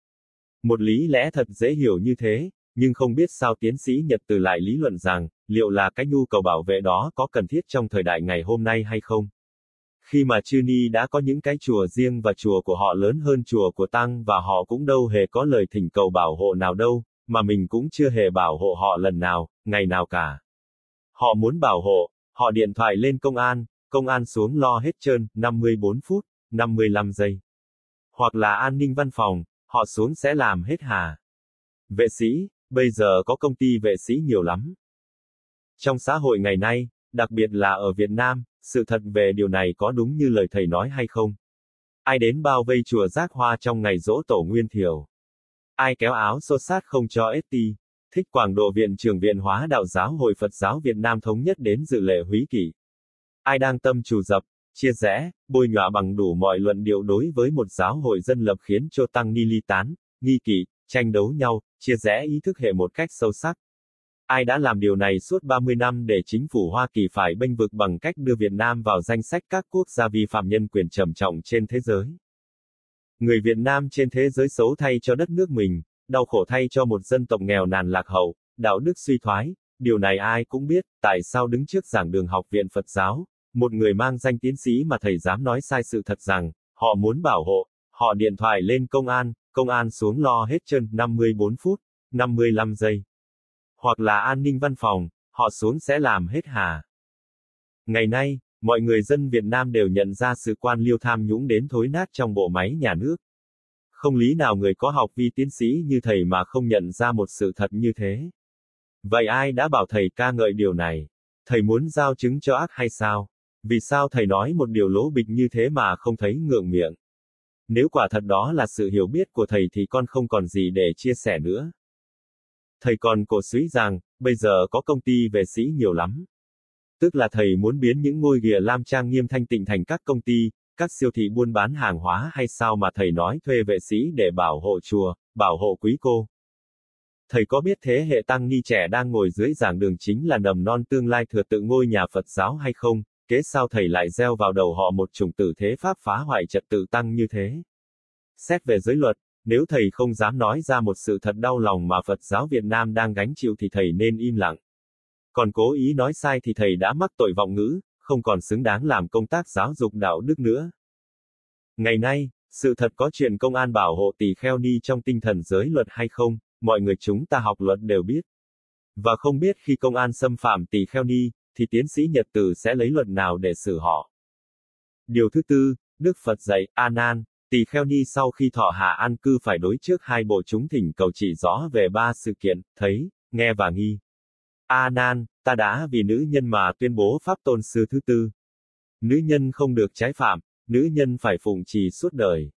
Một lý lẽ thật dễ hiểu như thế, nhưng không biết sao tiến sĩ Nhật Từ lại lý luận rằng, liệu là cái nhu cầu bảo vệ đó có cần thiết trong thời đại ngày hôm nay hay không? Khi mà chư ni đã có những cái chùa riêng và chùa của họ lớn hơn chùa của tăng và họ cũng đâu hề có lời thỉnh cầu bảo hộ nào đâu, mà mình cũng chưa hề bảo hộ họ lần nào, ngày nào cả. Họ muốn bảo hộ, họ điện thoại lên công an, công an xuống lo hết trơn, năm mươi bốn phút, năm mươi lăm giây. Hoặc là an ninh văn phòng, họ xuống sẽ làm hết hà. Vệ sĩ, bây giờ có công ty vệ sĩ nhiều lắm. Trong xã hội ngày nay, đặc biệt là ở Việt Nam, sự thật về điều này có đúng như lời thầy nói hay không? Ai đến bao vây chùa Giác Hoa trong ngày giỗ tổ Nguyên Thiểu? Ai kéo áo xô sát không cho ét tê? Thích Quảng Độ Viện trưởng Viện Hóa Đạo Giáo Hội Phật giáo Việt Nam Thống nhất đến dự lễ húy kỷ? Ai đang tâm trù dập, chia rẽ, bôi nhọa bằng đủ mọi luận điệu đối với một giáo hội dân lập khiến cho tăng ni ly tán, nghi kỵ, tranh đấu nhau, chia rẽ ý thức hệ một cách sâu sắc? Ai đã làm điều này suốt ba mươi năm để chính phủ Hoa Kỳ phải bênh vực bằng cách đưa Việt Nam vào danh sách các quốc gia vi phạm nhân quyền trầm trọng trên thế giới? Người Việt Nam trên thế giới xấu thay cho đất nước mình, đau khổ thay cho một dân tộc nghèo nàn lạc hậu, đạo đức suy thoái, điều này ai cũng biết, tại sao đứng trước giảng đường Học viện Phật giáo, một người mang danh tiến sĩ mà thầy dám nói sai sự thật rằng, họ muốn bảo hộ, họ điện thoại lên công an, công an xuống lo hết trơn, năm mươi bốn phút, năm mươi lăm giây. Hoặc là an ninh văn phòng, họ xuống sẽ làm hết hà. Ngày nay, mọi người dân Việt Nam đều nhận ra sự quan liêu tham nhũng đến thối nát trong bộ máy nhà nước. Không lý nào người có học vi tiến sĩ như thầy mà không nhận ra một sự thật như thế. Vậy ai đã bảo thầy ca ngợi điều này? Thầy muốn giao chứng cho ác hay sao? Vì sao thầy nói một điều lố bịch như thế mà không thấy ngượng miệng? Nếu quả thật đó là sự hiểu biết của thầy thì con không còn gì để chia sẻ nữa. Thầy còn cổ suý rằng, bây giờ có công ty vệ sĩ nhiều lắm. Tức là thầy muốn biến những ngôi ghìa lam trang nghiêm thanh tịnh thành các công ty, các siêu thị buôn bán hàng hóa hay sao mà thầy nói thuê vệ sĩ để bảo hộ chùa, bảo hộ quý cô? Thầy có biết thế hệ tăng ni trẻ đang ngồi dưới giảng đường chính là nầm non tương lai thừa tự ngôi nhà Phật giáo hay không? Kế sao thầy lại gieo vào đầu họ một chủng tử thế pháp phá hoại trật tự tăng như thế? Xét về giới luật, nếu thầy không dám nói ra một sự thật đau lòng mà Phật giáo Việt Nam đang gánh chịu thì thầy nên im lặng. Còn cố ý nói sai thì thầy đã mắc tội vọng ngữ, không còn xứng đáng làm công tác giáo dục đạo đức nữa. Ngày nay, sự thật có chuyện công an bảo hộ tỳ kheo ni trong tinh thần giới luật hay không, mọi người chúng ta học luật đều biết. Và không biết khi công an xâm phạm tỳ kheo ni, thì tiến sĩ Nhật Từ sẽ lấy luật nào để xử họ. Điều thứ tư, Đức Phật dạy, A Nan, tỳ kheo ni sau khi thọ hạ an cư phải đối trước hai bộ chúng thỉnh cầu chỉ rõ về ba sự kiện, thấy, nghe và nghi. A Nan, ta đã vì nữ nhân mà tuyên bố pháp tôn sư thứ tư. Nữ nhân không được trái phạm, nữ nhân phải phụng trì suốt đời.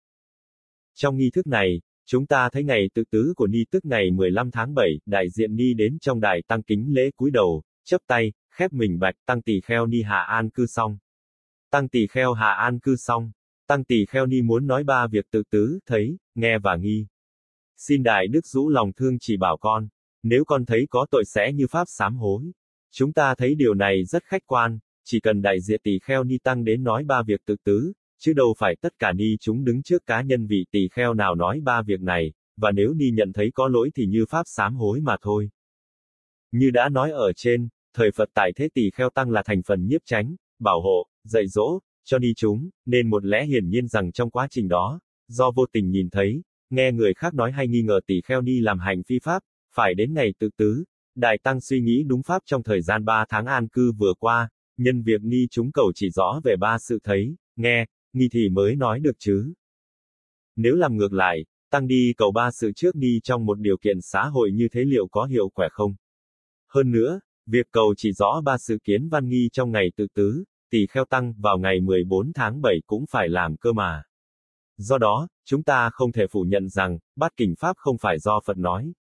Trong nghi thức này, chúng ta thấy ngày tự tứ của ni tức ngày mười lăm tháng bảy, đại diện ni đến trong đài tăng kính lễ cúi đầu, chắp tay, khép mình bạch tăng tỳ kheo ni hạ an cư xong. Tăng tỳ kheo hạ an cư xong. Tăng tỳ kheo ni muốn nói ba việc tự tứ, thấy, nghe và nghi. Xin đại đức rũ lòng thương chỉ bảo con, nếu con thấy có tội sẽ như pháp sám hối. Chúng ta thấy điều này rất khách quan, chỉ cần đại diện tỳ kheo ni tăng đến nói ba việc tự tứ, chứ đâu phải tất cả ni chúng đứng trước cá nhân vị tỳ kheo nào nói ba việc này, và nếu ni nhận thấy có lỗi thì như pháp sám hối mà thôi. Như đã nói ở trên, thời Phật tại thế tỳ kheo tăng là thành phần nhiếp chánh, bảo hộ, dạy dỗ, cho ni chúng, nên một lẽ hiển nhiên rằng trong quá trình đó, do vô tình nhìn thấy, nghe người khác nói hay nghi ngờ tỳ kheo ni làm hành phi pháp, phải đến ngày tự tứ, đại tăng suy nghĩ đúng pháp trong thời gian ba tháng an cư vừa qua, nhân việc ni chúng cầu chỉ rõ về ba sự thấy, nghe, nghi thì mới nói được chứ. Nếu làm ngược lại, tăng đi cầu ba sự trước ni trong một điều kiện xã hội như thế liệu có hiệu quả không? Hơn nữa, việc cầu chỉ rõ ba sự kiến văn nghi trong ngày tự tứ, tỳ kheo tăng vào ngày mười bốn tháng bảy cũng phải làm cơ mà. Do đó, chúng ta không thể phủ nhận rằng, bát kình pháp không phải do Phật nói.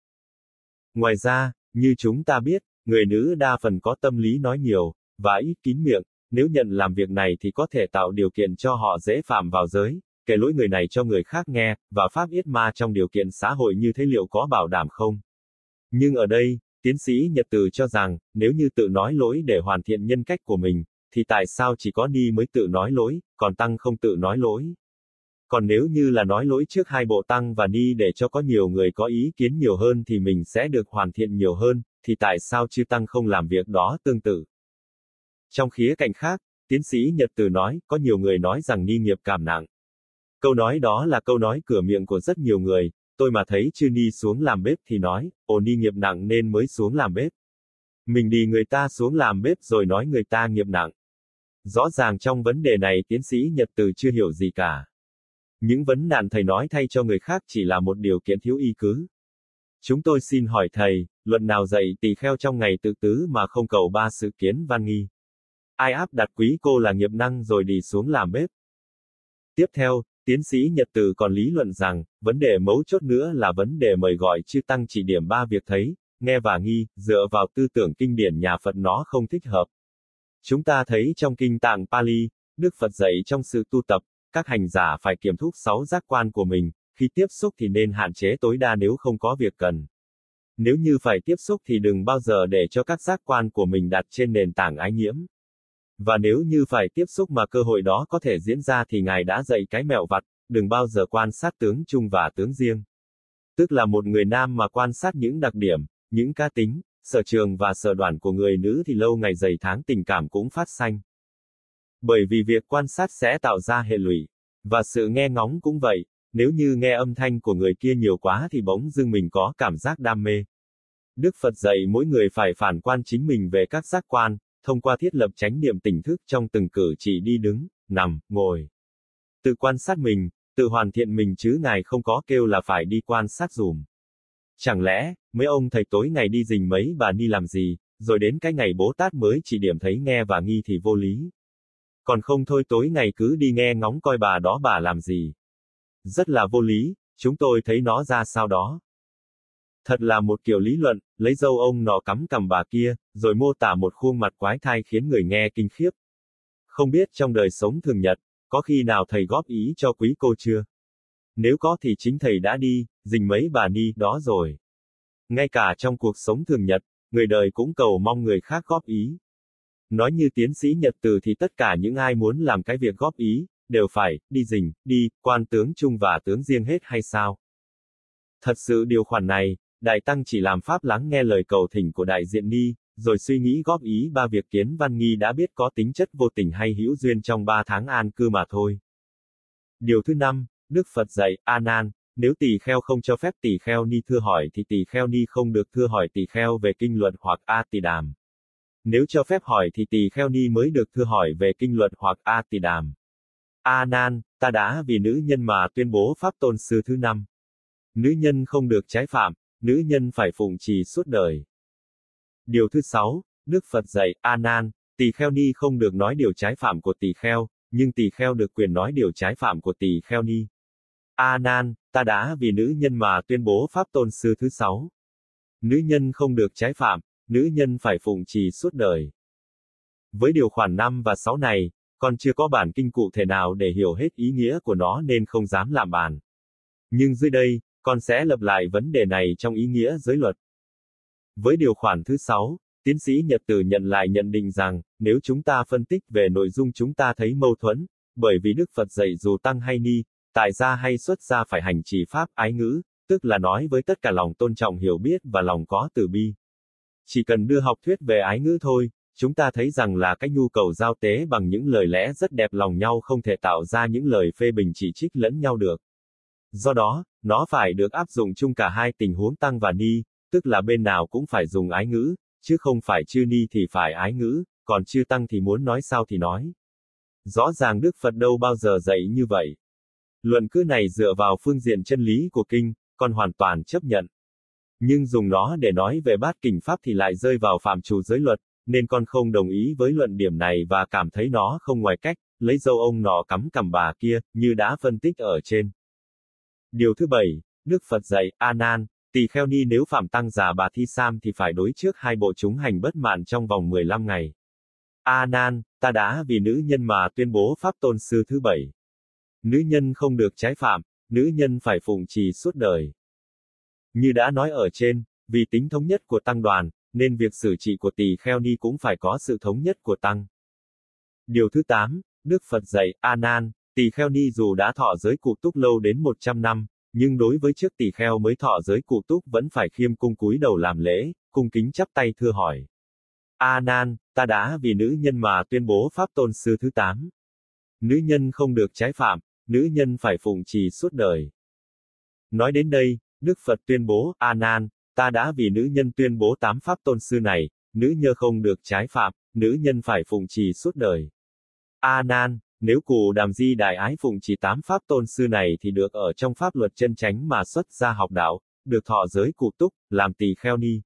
Ngoài ra, như chúng ta biết, người nữ đa phần có tâm lý nói nhiều, và ít kín miệng, nếu nhận làm việc này thì có thể tạo điều kiện cho họ dễ phạm vào giới, kể lỗi người này cho người khác nghe, và pháp yết ma trong điều kiện xã hội như thế liệu có bảo đảm không? Nhưng ở đây, tiến sĩ Nhật Từ cho rằng, nếu như tự nói lỗi để hoàn thiện nhân cách của mình, thì tại sao chỉ có ni mới tự nói lỗi, còn tăng không tự nói lỗi? Còn nếu như là nói lỗi trước hai bộ tăng và ni để cho có nhiều người có ý kiến nhiều hơn thì mình sẽ được hoàn thiện nhiều hơn, thì tại sao chư tăng không làm việc đó tương tự? Trong khía cạnh khác, tiến sĩ Nhật Từ nói, có nhiều người nói rằng ni nghiệp cảm nặng. Câu nói đó là câu nói cửa miệng của rất nhiều người, tôi mà thấy chư ni xuống làm bếp thì nói, ồ ni nghiệp nặng nên mới xuống làm bếp. Mình đi người ta xuống làm bếp rồi nói người ta nghiệp nặng. Rõ ràng trong vấn đề này tiến sĩ Nhật Từ chưa hiểu gì cả. Những vấn nạn thầy nói thay cho người khác chỉ là một điều kiện thiếu y cứ. Chúng tôi xin hỏi thầy, luật nào dạy tỳ kheo trong ngày tự tứ mà không cầu ba sự kiến văn nghi? Ai áp đặt quý cô là nghiệp năng rồi đi xuống làm bếp? Tiếp theo, tiến sĩ Nhật Từ còn lý luận rằng, vấn đề mấu chốt nữa là vấn đề mời gọi chư tăng chỉ điểm ba việc thấy, nghe và nghi, dựa vào tư tưởng kinh điển nhà Phật nó không thích hợp. Chúng ta thấy trong kinh tạng Pali, Đức Phật dạy trong sự tu tập, các hành giả phải kiểm thúc sáu giác quan của mình, khi tiếp xúc thì nên hạn chế tối đa nếu không có việc cần. Nếu như phải tiếp xúc thì đừng bao giờ để cho các giác quan của mình đặt trên nền tảng ái nhiễm. Và nếu như phải tiếp xúc mà cơ hội đó có thể diễn ra thì Ngài đã dạy cái mẹo vặt, đừng bao giờ quan sát tướng chung và tướng riêng. Tức là một người nam mà quan sát những đặc điểm, những cá tính, sở trường và sở đoản của người nữ thì lâu ngày dày tháng tình cảm cũng phát sanh. Bởi vì việc quan sát sẽ tạo ra hệ lụy. Và sự nghe ngóng cũng vậy, nếu như nghe âm thanh của người kia nhiều quá thì bỗng dưng mình có cảm giác đam mê. Đức Phật dạy mỗi người phải phản quan chính mình về các giác quan, thông qua thiết lập chánh niệm tỉnh thức trong từng cử chỉ đi đứng, nằm, ngồi. Tự quan sát mình, tự hoàn thiện mình chứ Ngài không có kêu là phải đi quan sát dùm. Chẳng lẽ, mấy ông thầy tối ngày đi rình mấy bà ni làm gì, rồi đến cái ngày Bố Tát mới chỉ điểm thấy nghe và nghi thì vô lý. Còn không thôi tối ngày cứ đi nghe ngóng coi bà đó bà làm gì. Rất là vô lý, chúng tôi thấy nó ra sao đó. Thật là một kiểu lý luận, lấy dâu ông nọ cắm cằm bà kia, rồi mô tả một khuôn mặt quái thai khiến người nghe kinh khiếp. Không biết trong đời sống thường nhật, có khi nào thầy góp ý cho quý cô chưa? Nếu có thì chính thầy đã đi, rình mấy bà ni đó rồi. Ngay cả trong cuộc sống thường nhật, người đời cũng cầu mong người khác góp ý. Nói như tiến sĩ Nhật Từ thì tất cả những ai muốn làm cái việc góp ý, đều phải, đi rình, đi, quan tướng chung và tướng riêng hết hay sao? Thật sự điều khoản này, Đại Tăng chỉ làm pháp lắng nghe lời cầu thỉnh của đại diện ni, rồi suy nghĩ góp ý ba việc Kiến Văn Nghi đã biết có tính chất vô tình hay hữu duyên trong ba tháng an cư mà thôi. Điều thứ năm, Đức Phật dạy, A Nan, nếu tỳ kheo không cho phép tỳ kheo ni thưa hỏi thì tỳ kheo ni không được thưa hỏi tỳ kheo về kinh luận hoặc A Tỳ Đàm. Nếu cho phép hỏi thì tỳ kheo ni mới được thưa hỏi về kinh luận hoặc A Tỳ Đàm. A Nan, ta đã vì nữ nhân mà tuyên bố pháp tôn sư thứ năm. Nữ nhân không được trái phạm, nữ nhân phải phụng trì suốt đời. Điều thứ sáu, Đức Phật dạy, A Nan, tỳ kheo ni không được nói điều trái phạm của tỳ kheo, nhưng tỳ kheo được quyền nói điều trái phạm của tỳ kheo ni. A Nan, ta đã vì nữ nhân mà tuyên bố pháp tôn sư thứ sáu. Nữ nhân không được trái phạm, nữ nhân phải phụng trì suốt đời. Với điều khoản năm và sáu này, còn chưa có bản kinh cụ thể nào để hiểu hết ý nghĩa của nó nên không dám làm bàn. Nhưng dưới đây, con sẽ lặp lại vấn đề này trong ý nghĩa giới luật. Với điều khoản thứ sáu, tiến sĩ Nhật Từ nhận lại nhận định rằng, nếu chúng ta phân tích về nội dung chúng ta thấy mâu thuẫn, bởi vì Đức Phật dạy dù tăng hay ni, tại gia hay xuất gia phải hành trì pháp ái ngữ, tức là nói với tất cả lòng tôn trọng hiểu biết và lòng có từ bi. Chỉ cần đưa học thuyết về ái ngữ thôi, chúng ta thấy rằng là cái nhu cầu giao tế bằng những lời lẽ rất đẹp lòng nhau không thể tạo ra những lời phê bình chỉ trích lẫn nhau được. Do đó, nó phải được áp dụng chung cả hai tình huống tăng và ni, tức là bên nào cũng phải dùng ái ngữ, chứ không phải chư ni thì phải ái ngữ, còn chư tăng thì muốn nói sao thì nói. Rõ ràng Đức Phật đâu bao giờ dạy như vậy. Luận cứ này dựa vào phương diện chân lý của kinh, con hoàn toàn chấp nhận. Nhưng dùng nó để nói về bát kình pháp thì lại rơi vào phạm trù giới luật, nên con không đồng ý với luận điểm này và cảm thấy nó không ngoài cách, lấy dâu ông nọ cắm cằm bà kia, như đã phân tích ở trên. Điều thứ bảy, Đức Phật dạy, A Nan, tỳ kheo ni nếu phạm tăng già bà thi sam thì phải đối trước hai bộ chúng hành bất mạn trong vòng mười lăm ngày. A Nan, ta đã vì nữ nhân mà tuyên bố pháp tôn sư thứ bảy. Nữ nhân không được trái phạm, nữ nhân phải phụng trì suốt đời. Như đã nói ở trên, vì tính thống nhất của tăng đoàn, nên việc xử trị của tỳ kheo ni cũng phải có sự thống nhất của tăng. Điều thứ tám, Đức Phật dạy, A Nan, tỳ kheo ni dù đã thọ giới cụ túc lâu đến một trăm năm, nhưng đối với trước tỳ kheo mới thọ giới cụ túc vẫn phải khiêm cung cúi đầu làm lễ, cung kính chắp tay thưa hỏi. A Nan, ta đã vì nữ nhân mà tuyên bố pháp tôn sư thứ tám. Nữ nhân không được trái phạm, nữ nhân phải phụng trì suốt đời. Nói đến đây, Đức Phật tuyên bố, A Nan, ta đã vì nữ nhân tuyên bố tám pháp tôn sư này, nữ nhơ không được trái phạm, nữ nhân phải phụng trì suốt đời. A Nan, nếu Cù Đàm Di Đại Ái phụng trì tám pháp tôn sư này thì được ở trong pháp luật chân chánh mà xuất gia học đạo, được thọ giới cụ túc, làm tỳ kheo ni.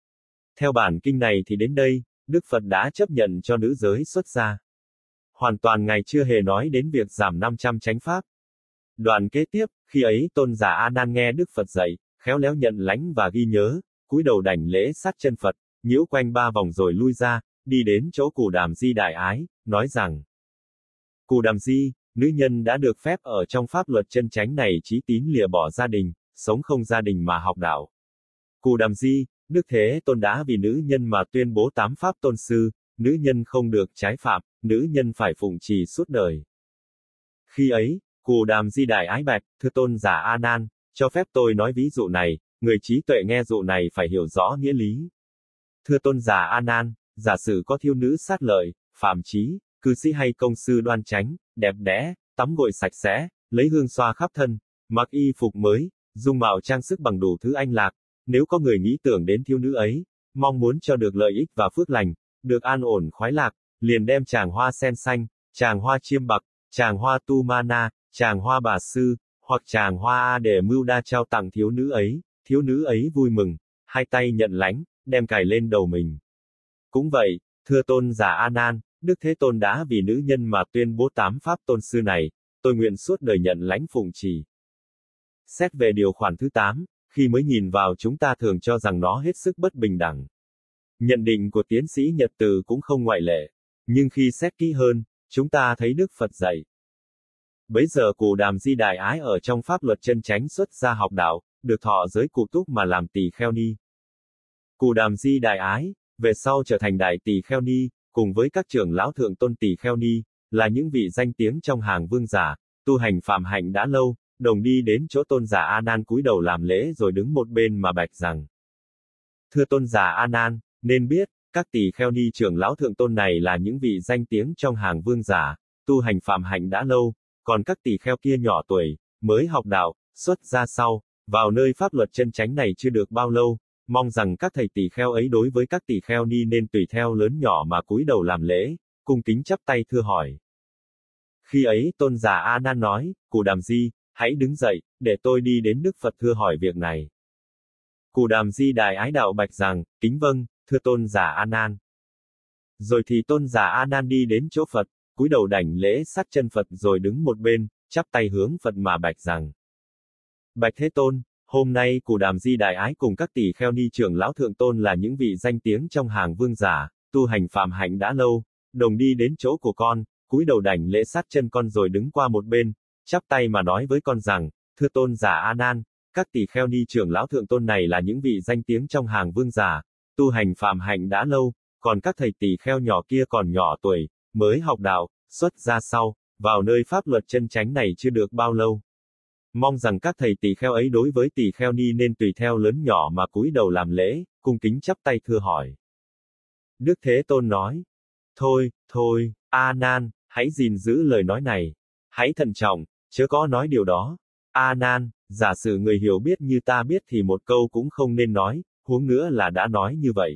Theo bản kinh này thì đến đây, Đức Phật đã chấp nhận cho nữ giới xuất gia. Hoàn toàn Ngài chưa hề nói đến việc giảm năm trăm chánh pháp. Đoạn kế tiếp, khi ấy tôn giả A Nan nghe Đức Phật dạy, khéo léo nhận lãnh và ghi nhớ, cúi đầu đảnh lễ sát chân Phật, nhiễu quanh ba vòng rồi lui ra, đi đến chỗ Cù Đàm Di Đại Ái, nói rằng: Cù Đàm Di, nữ nhân đã được phép ở trong pháp luật chân chánh này chí tín lìa bỏ gia đình, sống không gia đình mà học đạo. Cù Đàm Di, Đức Thế Tôn đã vì nữ nhân mà tuyên bố tám pháp tôn sư, nữ nhân không được trái phạm, nữ nhân phải phụng trì suốt đời. Khi ấy, Cù Đàm Di Đại Ái bạch, thưa tôn giả A Nan, cho phép tôi nói ví dụ này, người trí tuệ nghe dụ này phải hiểu rõ nghĩa lý. Thưa tôn giả A Nan, giả sử có thiếu nữ sát lợi, phàm trí, cư sĩ hay công sư đoan chánh, đẹp đẽ, tắm gội sạch sẽ, lấy hương xoa khắp thân, mặc y phục mới, dung mạo trang sức bằng đủ thứ anh lạc, nếu có người nghĩ tưởng đến thiếu nữ ấy, mong muốn cho được lợi ích và phước lành, được an ổn khoái lạc, liền đem tràng hoa sen xanh, tràng hoa chiêm bạc, tràng hoa tu ma na, tràng hoa bà sư, hoặc tràng hoa a để mưu đa trao tặng thiếu nữ ấy, thiếu nữ ấy vui mừng, hai tay nhận lãnh, đem cài lên đầu mình. Cũng vậy, thưa tôn giả A Nan, Đức Thế Tôn đã vì nữ nhân mà tuyên bố tám pháp tôn sư này, tôi nguyện suốt đời nhận lãnh phụng trì. Xét về điều khoản thứ tám, khi mới nhìn vào chúng ta thường cho rằng nó hết sức bất bình đẳng. Nhận định của tiến sĩ Nhật Từ cũng không ngoại lệ, nhưng khi xét kỹ hơn, chúng ta thấy Đức Phật dạy. Bấy giờ Cù Đàm Di Đại Ái ở trong pháp luật chân chánh xuất gia học đạo, được thọ giới cụ túc mà làm tỳ kheo ni. Cù Đàm Di Đại Ái, về sau trở thành đại tỳ kheo ni, cùng với các trưởng lão thượng tôn tỳ kheo ni, là những vị danh tiếng trong hàng vương giả, tu hành phạm hạnh đã lâu, đồng đi đến chỗ tôn giả A Nan cúi đầu làm lễ rồi đứng một bên mà bạch rằng: Thưa tôn giả A Nan, nên biết, các tỳ kheo ni trưởng lão thượng tôn này là những vị danh tiếng trong hàng vương giả, tu hành phạm hạnh đã lâu, còn các tỳ kheo kia nhỏ tuổi, mới học đạo, xuất ra sau, vào nơi pháp luật chân chánh này chưa được bao lâu, mong rằng các thầy tỳ kheo ấy đối với các tỳ kheo ni nên tùy theo lớn nhỏ mà cúi đầu làm lễ, cung kính chắp tay thưa hỏi. Khi ấy tôn giả A Nan nói, Cù Đàm Di, hãy đứng dậy, để tôi đi đến Đức Phật thưa hỏi việc này. Cù Đàm Di đại ái đạo bạch rằng, kính vâng, thưa tôn giả A Nan. Rồi thì tôn giả A Nan đi đến chỗ Phật, cúi đầu đảnh lễ sát chân Phật rồi đứng một bên, chắp tay hướng Phật mà bạch rằng. Bạch Thế Tôn, hôm nay Cù Đàm Di đại ái cùng các tỳ kheo ni trưởng lão thượng tôn là những vị danh tiếng trong hàng vương giả, tu hành phạm hạnh đã lâu, đồng đi đến chỗ của con, cúi đầu đảnh lễ sát chân con rồi đứng qua một bên, chắp tay mà nói với con rằng, thưa tôn giả A Nan, các tỳ kheo ni trưởng lão thượng tôn này là những vị danh tiếng trong hàng vương giả, tu hành phạm hạnh đã lâu, còn các thầy tỳ kheo nhỏ kia còn nhỏ tuổi, mới học đạo, xuất ra sau, vào nơi pháp luật chân chánh này chưa được bao lâu. Mong rằng các thầy tỳ kheo ấy đối với tỳ kheo ni nên tùy theo lớn nhỏ mà cúi đầu làm lễ, cung kính chắp tay thưa hỏi. Đức Thế Tôn nói, thôi, thôi, A Nan, hãy gìn giữ lời nói này, hãy thận trọng, chớ có nói điều đó. A Nan, giả sử người hiểu biết như ta biết thì một câu cũng không nên nói, huống nữa là đã nói như vậy.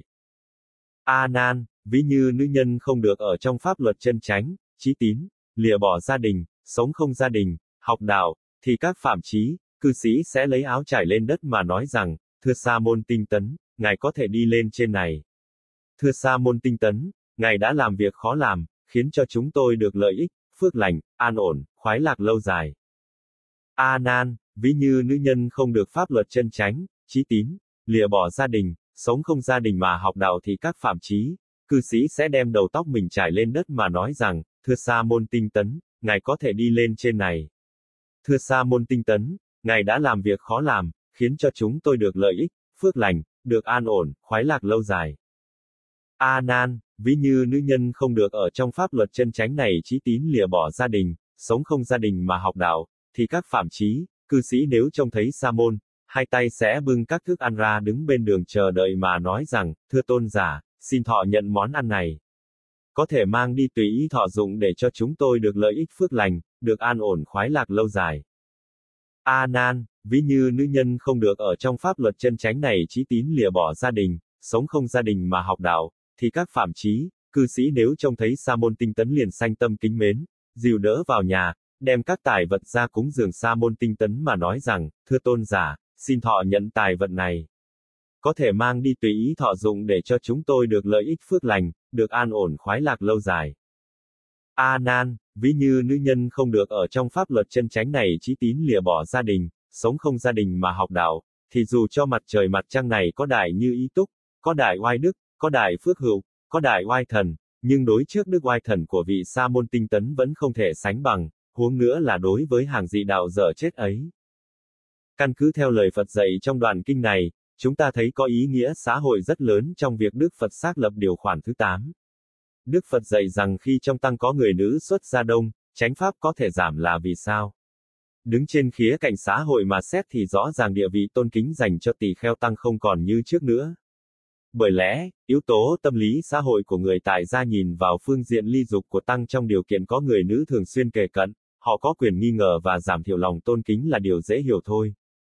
A Nan, ví như nữ nhân không được ở trong pháp luật chân chánh, chí tín, lìa bỏ gia đình, sống không gia đình, học đạo, thì các phạm chí, cư sĩ sẽ lấy áo trải lên đất mà nói rằng, thưa Sa môn Tinh Tấn, ngài có thể đi lên trên này. Thưa Sa môn Tinh Tấn, ngài đã làm việc khó làm, khiến cho chúng tôi được lợi ích, phước lành, an ổn, khoái lạc lâu dài. A Nan, ví như nữ nhân không được pháp luật chân chánh, chí tín, lìa bỏ gia đình, sống không gia đình mà học đạo thì các phạm chí, cư sĩ sẽ đem đầu tóc mình trải lên đất mà nói rằng, thưa Sa môn Tinh Tấn, ngài có thể đi lên trên này. Thưa Sa môn Tinh Tấn, ngài đã làm việc khó làm, khiến cho chúng tôi được lợi ích, phước lành, được an ổn, khoái lạc lâu dài. A Nan, ví như nữ nhân không được ở trong pháp luật chân chánh này chí tín lìa bỏ gia đình, sống không gia đình mà học đạo, thì các phạm chí, cư sĩ nếu trông thấy Sa môn, hai tay sẽ bưng các thức ăn ra đứng bên đường chờ đợi mà nói rằng, thưa tôn giả, xin thọ nhận món ăn này. Có thể mang đi tùy ý thọ dụng để cho chúng tôi được lợi ích phước lành, được an ổn khoái lạc lâu dài. A Nan, ví như nữ nhân không được ở trong pháp luật chân chánh này chí tín lìa bỏ gia đình, sống không gia đình mà học đạo, thì các phạm chí, cư sĩ nếu trông thấy Sa môn Tinh Tấn liền sanh tâm kính mến, dìu đỡ vào nhà, đem các tài vật ra cúng dường Sa môn Tinh Tấn mà nói rằng, thưa tôn giả, xin thọ nhận tài vật này. Có thể mang đi tùy ý thọ dụng để cho chúng tôi được lợi ích phước lành, được an ổn khoái lạc lâu dài. A Nan, ví như nữ nhân không được ở trong pháp luật chân chánh này chí tín lìa bỏ gia đình, sống không gia đình mà học đạo, thì dù cho mặt trời mặt trăng này có đại như ý túc, có đại oai đức, có đại phước hữu, có đại oai thần, nhưng đối trước đức oai thần của vị Sa môn Tinh Tấn vẫn không thể sánh bằng, huống nữa là đối với hàng dị đạo dở chết ấy. Căn cứ theo lời Phật dạy trong đoạn kinh này, chúng ta thấy có ý nghĩa xã hội rất lớn trong việc Đức Phật xác lập điều khoản thứ tám. Đức Phật dạy rằng khi trong tăng có người nữ xuất gia đông, chánh pháp có thể giảm là vì sao? Đứng trên khía cạnh xã hội mà xét thì rõ ràng địa vị tôn kính dành cho tỳ kheo tăng không còn như trước nữa. Bởi lẽ, yếu tố tâm lý xã hội của người tại gia nhìn vào phương diện ly dục của tăng trong điều kiện có người nữ thường xuyên kề cận, họ có quyền nghi ngờ và giảm thiểu lòng tôn kính là điều dễ hiểu thôi.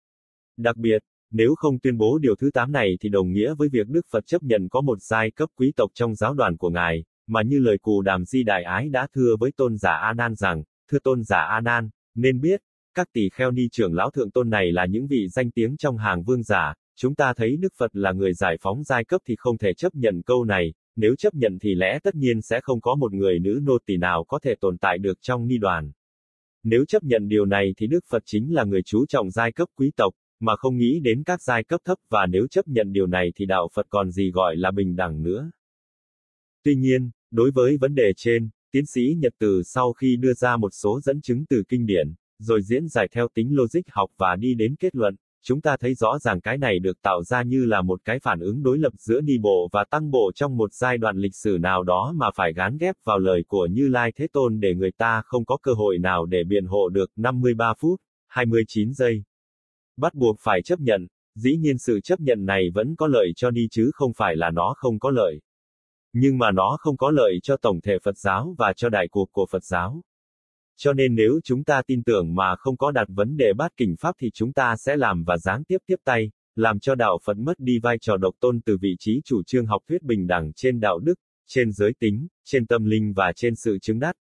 Đặc biệt, nếu không tuyên bố điều thứ tám này thì đồng nghĩa với việc Đức Phật chấp nhận có một giai cấp quý tộc trong giáo đoàn của Ngài, mà như lời Cù Đàm Di đại ái đã thưa với tôn giả A Nan rằng, thưa tôn giả A Nan, nên biết, các tỳ kheo ni trưởng lão thượng tôn này là những vị danh tiếng trong hàng vương giả, chúng ta thấy Đức Phật là người giải phóng giai cấp thì không thể chấp nhận câu này, nếu chấp nhận thì lẽ tất nhiên sẽ không có một người nữ nô tỳ nào có thể tồn tại được trong ni đoàn. Nếu chấp nhận điều này thì Đức Phật chính là người chú trọng giai cấp quý tộc, mà không nghĩ đến các giai cấp thấp, và nếu chấp nhận điều này thì đạo Phật còn gì gọi là bình đẳng nữa. Tuy nhiên, đối với vấn đề trên, tiến sĩ Nhật Từ sau khi đưa ra một số dẫn chứng từ kinh điển, rồi diễn giải theo tính logic học và đi đến kết luận, chúng ta thấy rõ ràng cái này được tạo ra như là một cái phản ứng đối lập giữa ni bộ và tăng bộ trong một giai đoạn lịch sử nào đó mà phải gán ghép vào lời của Như Lai Thế Tôn để người ta không có cơ hội nào để biện hộ được. năm mươi ba phút, hai mươi chín giây. Bắt buộc phải chấp nhận, dĩ nhiên sự chấp nhận này vẫn có lợi cho ni chứ không phải là nó không có lợi. Nhưng mà nó không có lợi cho tổng thể Phật giáo và cho đại cuộc của Phật giáo. Cho nên nếu chúng ta tin tưởng mà không có đặt vấn đề bát kỉnh pháp thì chúng ta sẽ làm và gián tiếp tiếp tay, làm cho đạo Phật mất đi vai trò độc tôn từ vị trí chủ trương học thuyết bình đẳng trên đạo đức, trên giới tính, trên tâm linh và trên sự chứng đắc.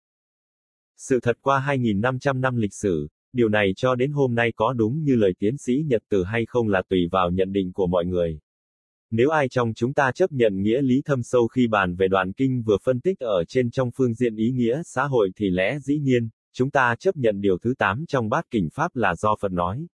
Sự thật qua hai nghìn năm trăm năm lịch sử, điều này cho đến hôm nay có đúng như lời tiến sĩ Nhật Từ hay không là tùy vào nhận định của mọi người. Nếu ai trong chúng ta chấp nhận nghĩa lý thâm sâu khi bàn về đoạn kinh vừa phân tích ở trên trong phương diện ý nghĩa xã hội thì lẽ dĩ nhiên, chúng ta chấp nhận điều thứ tám trong bát kỉnh pháp là do Phật nói.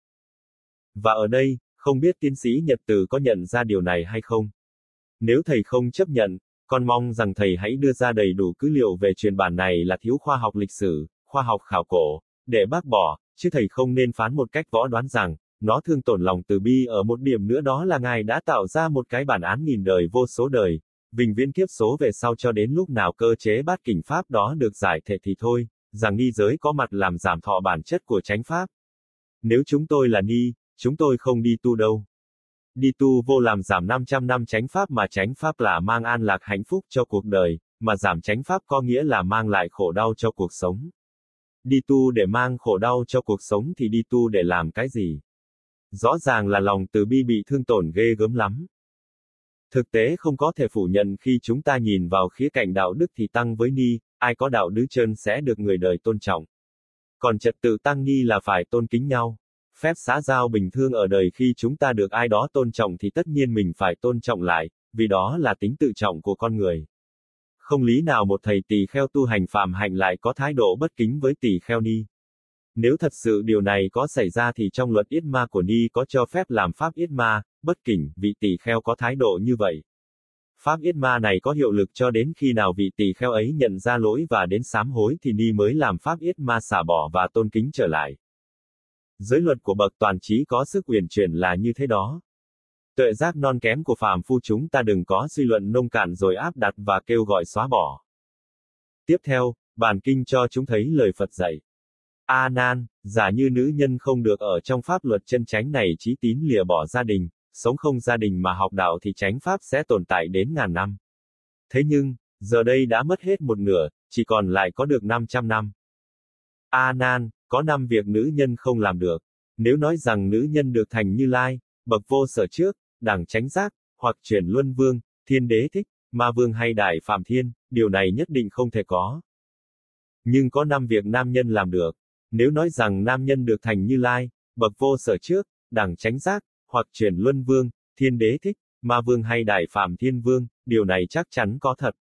Và ở đây, không biết tiến sĩ Nhật Từ có nhận ra điều này hay không? Nếu thầy không chấp nhận, con mong rằng thầy hãy đưa ra đầy đủ cứ liệu về truyền bản này là thiếu khoa học lịch sử, khoa học khảo cổ, để bác bỏ, chứ thầy không nên phán một cách võ đoán rằng, nó thương tổn lòng từ bi ở một điểm nữa, đó là Ngài đã tạo ra một cái bản án nghìn đời vô số đời, vĩnh viễn kiếp số về sau cho đến lúc nào cơ chế bát kỉnh pháp đó được giải thể thì thôi, rằng ni giới có mặt làm giảm thọ bản chất của chánh pháp. Nếu chúng tôi là ni, chúng tôi không đi tu đâu. Đi tu vô làm giảm năm trăm năm chánh pháp, mà chánh pháp là mang an lạc hạnh phúc cho cuộc đời, mà giảm chánh pháp có nghĩa là mang lại khổ đau cho cuộc sống. Đi tu để mang khổ đau cho cuộc sống thì đi tu để làm cái gì? Rõ ràng là lòng từ bi bị thương tổn ghê gớm lắm. Thực tế không có thể phủ nhận khi chúng ta nhìn vào khía cạnh đạo đức thì tăng với ni, ai có đạo đức trơn sẽ được người đời tôn trọng. Còn trật tự tăng ni là phải tôn kính nhau. Phép xã giao bình thường ở đời khi chúng ta được ai đó tôn trọng thì tất nhiên mình phải tôn trọng lại, vì đó là tính tự trọng của con người. Không lý nào một thầy tỳ kheo tu hành phạm hạnh lại có thái độ bất kính với tỳ kheo ni. Nếu thật sự điều này có xảy ra thì trong luật yết ma của ni có cho phép làm pháp yết ma, bất kỉnh, vị tỳ kheo có thái độ như vậy. Pháp yết ma này có hiệu lực cho đến khi nào vị tỳ kheo ấy nhận ra lỗi và đến sám hối thì ni mới làm pháp yết ma xả bỏ và tôn kính trở lại. Giới luật của bậc toàn trí có sức uyển chuyển là như thế đó. Tuệ giác non kém của phàm phu chúng ta đừng có suy luận nông cạn rồi áp đặt và kêu gọi xóa bỏ. Tiếp theo, bản kinh cho chúng thấy lời Phật dạy. A Nan, giả như nữ nhân không được ở trong pháp luật chân chánh này chí tín lìa bỏ gia đình, sống không gia đình mà học đạo thì chánh pháp sẽ tồn tại đến ngàn năm. Thế nhưng, giờ đây đã mất hết một nửa, chỉ còn lại có được năm trăm năm. A Nan, có năm việc nữ nhân không làm được. Nếu nói rằng nữ nhân được thành Như Lai, bậc vô sở trước, đẳng chánh giác, hoặc chuyển luân vương, thiên đế thích, ma vương hay đại phạm thiên, điều này nhất định không thể có. Nhưng có năm việc nam nhân làm được. Nếu nói rằng nam nhân được thành Như Lai, bậc vô sở trước, đẳng chánh giác, hoặc chuyển luân vương, thiên đế thích, ma vương hay đại phạm thiên vương, điều này chắc chắn có thật.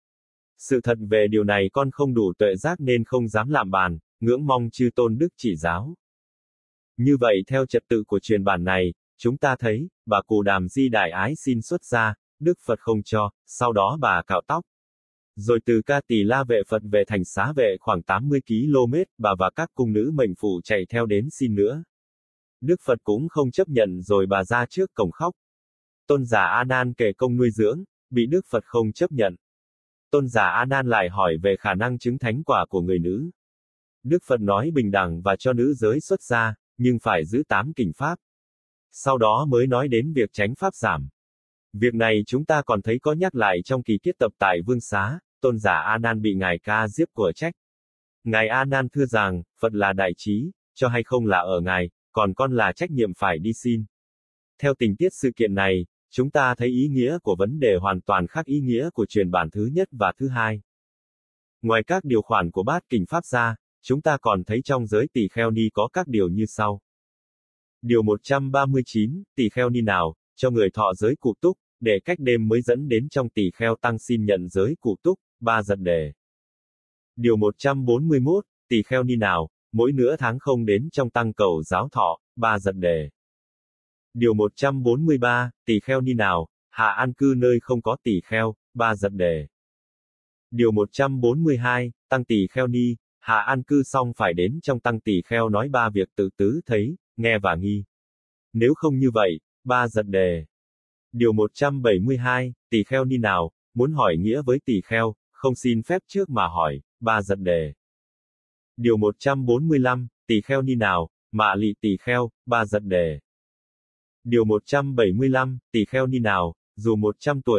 Sự thật về điều này con không đủ tuệ giác nên không dám làm bàn, ngưỡng mong chư tôn đức chỉ giáo. Như vậy theo trật tự của truyền bản này, chúng ta thấy, bà Cù Đàm Di đại ái xin xuất gia, Đức Phật không cho, sau đó bà cạo tóc. Rồi từ Ca Tỳ La Vệ Phật về thành Xá Vệ khoảng tám mươi ki lô mét, bà và các cung nữ mệnh phụ chạy theo đến xin nữa. Đức Phật cũng không chấp nhận rồi bà ra trước cổng khóc. Tôn giả A Nan kể công nuôi dưỡng, bị Đức Phật không chấp nhận. Tôn giả A Nan lại hỏi về khả năng chứng thánh quả của người nữ. Đức Phật nói bình đẳng và cho nữ giới xuất gia, nhưng phải giữ tám kỉnh pháp. Sau đó mới nói đến việc tránh pháp giảm. Việc này chúng ta còn thấy có nhắc lại trong kỳ kiết tập tại Vương Xá, tôn giả A Nan bị ngài Ca Diếp của trách. Ngài A Nan thưa rằng, Phật là đại trí, cho hay không là ở ngài, còn con là trách nhiệm phải đi xin. Theo tình tiết sự kiện này, chúng ta thấy ý nghĩa của vấn đề hoàn toàn khác ý nghĩa của truyền bản thứ nhất và thứ hai. Ngoài các điều khoản của bát kỉnh pháp ra, chúng ta còn thấy trong giới tỳ kheo ni có các điều như sau. Điều một trăm ba mươi chín, tỳ kheo ni nào, cho người thọ giới cụ túc, để cách đêm mới dẫn đến trong tỳ kheo tăng xin nhận giới cụ túc, ba giật đề. Điều một trăm bốn mươi mốt, tỳ kheo ni nào, mỗi nửa tháng không đến trong tăng cầu giáo thọ, ba giật đề. Điều một trăm bốn mươi ba, tỳ kheo ni nào, hạ an cư nơi không có tỳ kheo, ba giật đề. Điều một trăm bốn mươi hai, tăng tỳ kheo ni, hạ an cư xong phải đến trong tăng tỳ kheo nói ba việc tự tứ thấy, nghe và nghi. Nếu không như vậy, ba giật đề. Điều một trăm bảy mươi hai, tỳ kheo ni nào, muốn hỏi nghĩa với tỳ kheo, không xin phép trước mà hỏi, ba giật đề. Điều một trăm bốn mươi lăm, tỳ kheo ni nào, mạ lị tỳ kheo, ba giật đề. Điều một trăm bảy mươi lăm, tỳ kheo ni nào, dù một trăm tuổi,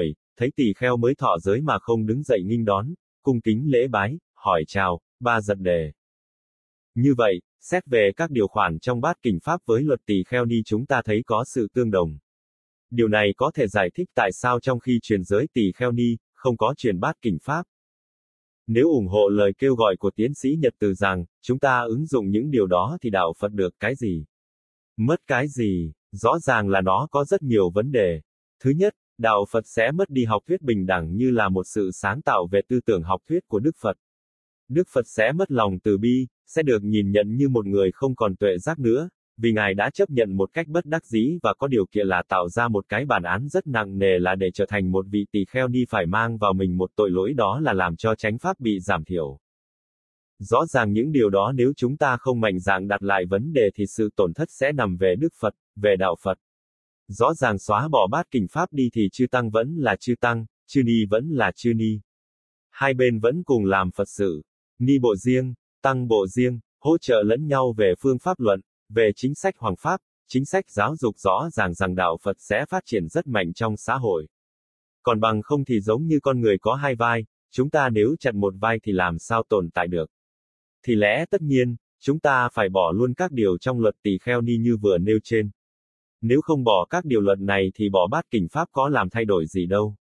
thấy tỳ kheo mới thọ giới mà không đứng dậy nghinh đón, cung kính lễ bái, hỏi chào, ba giật đề. Như vậy, xét về các điều khoản trong bát kình pháp với luật tỳ kheo ni chúng ta thấy có sự tương đồng. Điều này có thể giải thích tại sao trong khi truyền giới tỳ kheo ni, không có truyền bát kình pháp. Nếu ủng hộ lời kêu gọi của tiến sĩ Nhật Từ rằng, chúng ta ứng dụng những điều đó thì đạo Phật được cái gì? Mất cái gì? Rõ ràng là nó có rất nhiều vấn đề. Thứ nhất, đạo Phật sẽ mất đi học thuyết bình đẳng như là một sự sáng tạo về tư tưởng học thuyết của Đức Phật. Đức Phật sẽ mất lòng từ bi, sẽ được nhìn nhận như một người không còn tuệ giác nữa, vì Ngài đã chấp nhận một cách bất đắc dĩ và có điều kiện là tạo ra một cái bản án rất nặng nề là để trở thành một vị tỳ kheo ni phải mang vào mình một tội lỗi, đó là làm cho chánh pháp bị giảm thiểu. Rõ ràng những điều đó nếu chúng ta không mạnh dạn đặt lại vấn đề thì sự tổn thất sẽ nằm về Đức Phật, về đạo Phật. Rõ ràng xóa bỏ bát kình pháp đi thì chư tăng vẫn là chư tăng, chư ni vẫn là chư ni. Hai bên vẫn cùng làm Phật sự, ni bộ riêng, tăng bộ riêng, hỗ trợ lẫn nhau về phương pháp luận, về chính sách hoàng pháp, chính sách giáo dục, rõ ràng rằng đạo Phật sẽ phát triển rất mạnh trong xã hội. Còn bằng không thì giống như con người có hai vai, chúng ta nếu chặt một vai thì làm sao tồn tại được. Thì lẽ tất nhiên, chúng ta phải bỏ luôn các điều trong luật tỳ kheo ni như vừa nêu trên. Nếu không bỏ các điều luật này thì bỏ bát kình pháp có làm thay đổi gì đâu.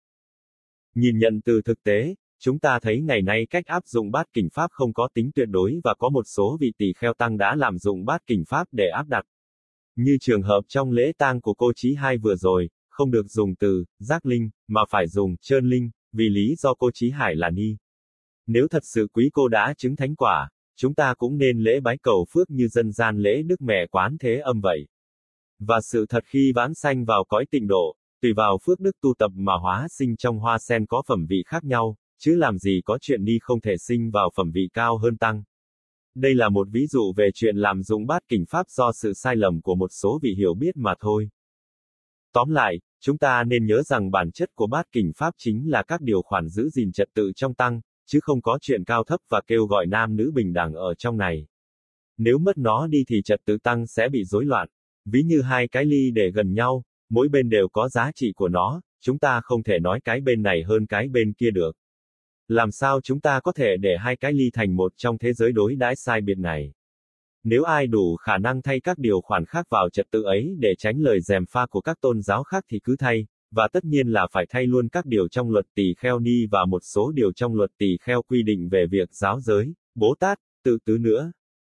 Nhìn nhận từ thực tế, chúng ta thấy ngày nay cách áp dụng bát kình pháp không có tính tuyệt đối và có một số vị tỳ kheo tăng đã lạm dụng bát kình pháp để áp đặt. Như trường hợp trong lễ tang của cô Chí Hai vừa rồi, không được dùng từ giác linh, mà phải dùng trơn linh, vì lý do cô Chí Hải là ni. Nếu thật sự quý cô đã chứng thánh quả, chúng ta cũng nên lễ bái cầu phước như dân gian lễ Đức Mẹ Quán Thế Âm vậy. Và sự thật khi vãng sanh vào cõi tịnh độ, tùy vào phước đức tu tập mà hóa sinh trong hoa sen có phẩm vị khác nhau, chứ làm gì có chuyện ni không thể sinh vào phẩm vị cao hơn tăng. Đây là một ví dụ về chuyện lạm dụng bát kình pháp do sự sai lầm của một số vị hiểu biết mà thôi. Tóm lại, chúng ta nên nhớ rằng bản chất của bát kình pháp chính là các điều khoản giữ gìn trật tự trong tăng, chứ không có chuyện cao thấp và kêu gọi nam nữ bình đẳng ở trong này. Nếu mất nó đi thì trật tự tăng sẽ bị rối loạn. Ví như hai cái ly để gần nhau, mỗi bên đều có giá trị của nó, chúng ta không thể nói cái bên này hơn cái bên kia được. Làm sao chúng ta có thể để hai cái ly thành một trong thế giới đối đãi sai biệt này? Nếu ai đủ khả năng thay các điều khoản khác vào trật tự ấy để tránh lời gièm pha của các tôn giáo khác thì cứ thay, và tất nhiên là phải thay luôn các điều trong luật tỳ kheo ni và một số điều trong luật tỳ kheo quy định về việc giáo giới, Bố Tát, tự tứ nữa.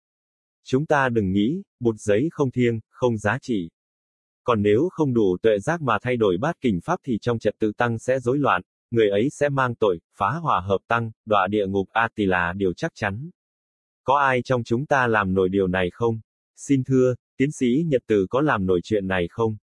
Chúng ta đừng nghĩ, bột giấy không thiêng, không giá trị. Còn nếu không đủ tuệ giác mà thay đổi bát kình pháp thì trong trật tự tăng sẽ rối loạn, người ấy sẽ mang tội, phá hòa hợp tăng, đọa địa ngục a tỳ là điều chắc chắn. Có ai trong chúng ta làm nổi điều này không? Xin thưa, tiến sĩ Nhật Từ có làm nổi chuyện này không?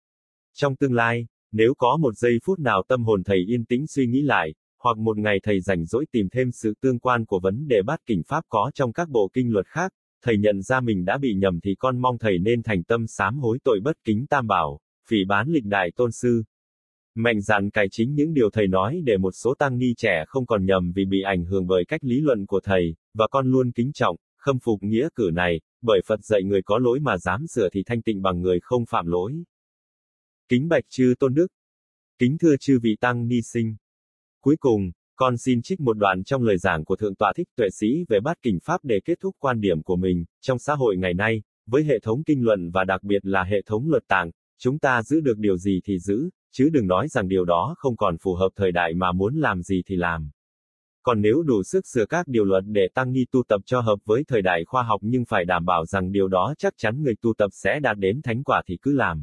Trong tương lai, nếu có một giây phút nào tâm hồn thầy yên tĩnh suy nghĩ lại, hoặc một ngày thầy rảnh rỗi tìm thêm sự tương quan của vấn đề bát kình pháp có trong các bộ kinh luật khác, thầy nhận ra mình đã bị nhầm thì con mong thầy nên thành tâm sám hối tội bất kính tam bảo, phỉ báng lịch đại tôn sư. Mạnh dạn cải chính những điều thầy nói để một số tăng ni trẻ không còn nhầm vì bị ảnh hưởng bởi cách lý luận của thầy, và con luôn kính trọng, khâm phục nghĩa cử này, bởi Phật dạy người có lỗi mà dám sửa thì thanh tịnh bằng người không phạm lỗi. Kính bạch chư tôn đức. Kính thưa chư vị tăng ni sinh. Cuối cùng, con xin trích một đoạn trong lời giảng của Thượng tọa Thích Tuệ Sĩ về bát kình pháp để kết thúc quan điểm của mình. Trong xã hội ngày nay, với hệ thống kinh luận và đặc biệt là hệ thống luật tạng, chúng ta giữ được điều gì thì giữ, chứ đừng nói rằng điều đó không còn phù hợp thời đại mà muốn làm gì thì làm. Còn nếu đủ sức sửa các điều luật để tăng ni tu tập cho hợp với thời đại khoa học nhưng phải đảm bảo rằng điều đó chắc chắn người tu tập sẽ đạt đến thánh quả thì cứ làm.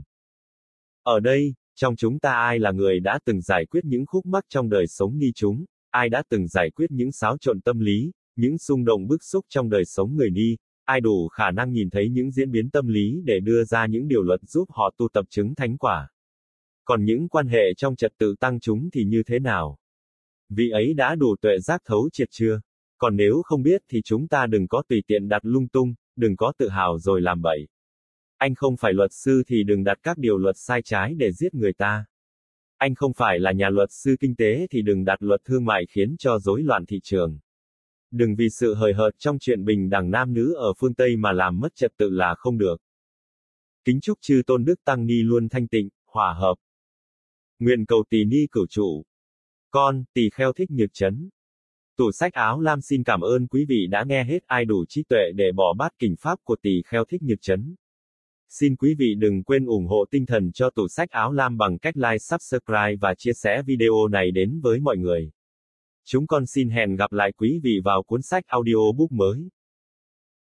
Ở đây, trong chúng ta ai là người đã từng giải quyết những khúc mắc trong đời sống ni chúng, ai đã từng giải quyết những xáo trộn tâm lý, những xung động bức xúc trong đời sống người ni, ai đủ khả năng nhìn thấy những diễn biến tâm lý để đưa ra những điều luật giúp họ tu tập chứng thánh quả. Còn những quan hệ trong trật tự tăng chúng thì như thế nào? Vị ấy đã đủ tuệ giác thấu triệt chưa? Còn nếu không biết thì chúng ta đừng có tùy tiện đặt lung tung, đừng có tự hào rồi làm bậy. Anh không phải luật sư thì đừng đặt các điều luật sai trái để giết người ta. Anh không phải là nhà luật sư kinh tế thì đừng đặt luật thương mại khiến cho rối loạn thị trường. Đừng vì sự hời hợt trong chuyện bình đẳng nam nữ ở phương Tây mà làm mất trật tự là không được. Kính chúc chư tôn đức tăng ni luôn thanh tịnh, hòa hợp. Nguyện cầu tỳ ni cửu trụ. Con, tỳ kheo thích nhược chấn. Tủ sách áo lam xin cảm ơn quý vị đã nghe hết ai đủ trí tuệ để bỏ bát kình pháp của tỳ kheo thích nhược chấn. Xin quý vị đừng quên ủng hộ tinh thần cho tủ sách áo lam bằng cách like, subscribe và chia sẻ video này đến với mọi người. Chúng con xin hẹn gặp lại quý vị vào cuốn sách audiobook mới.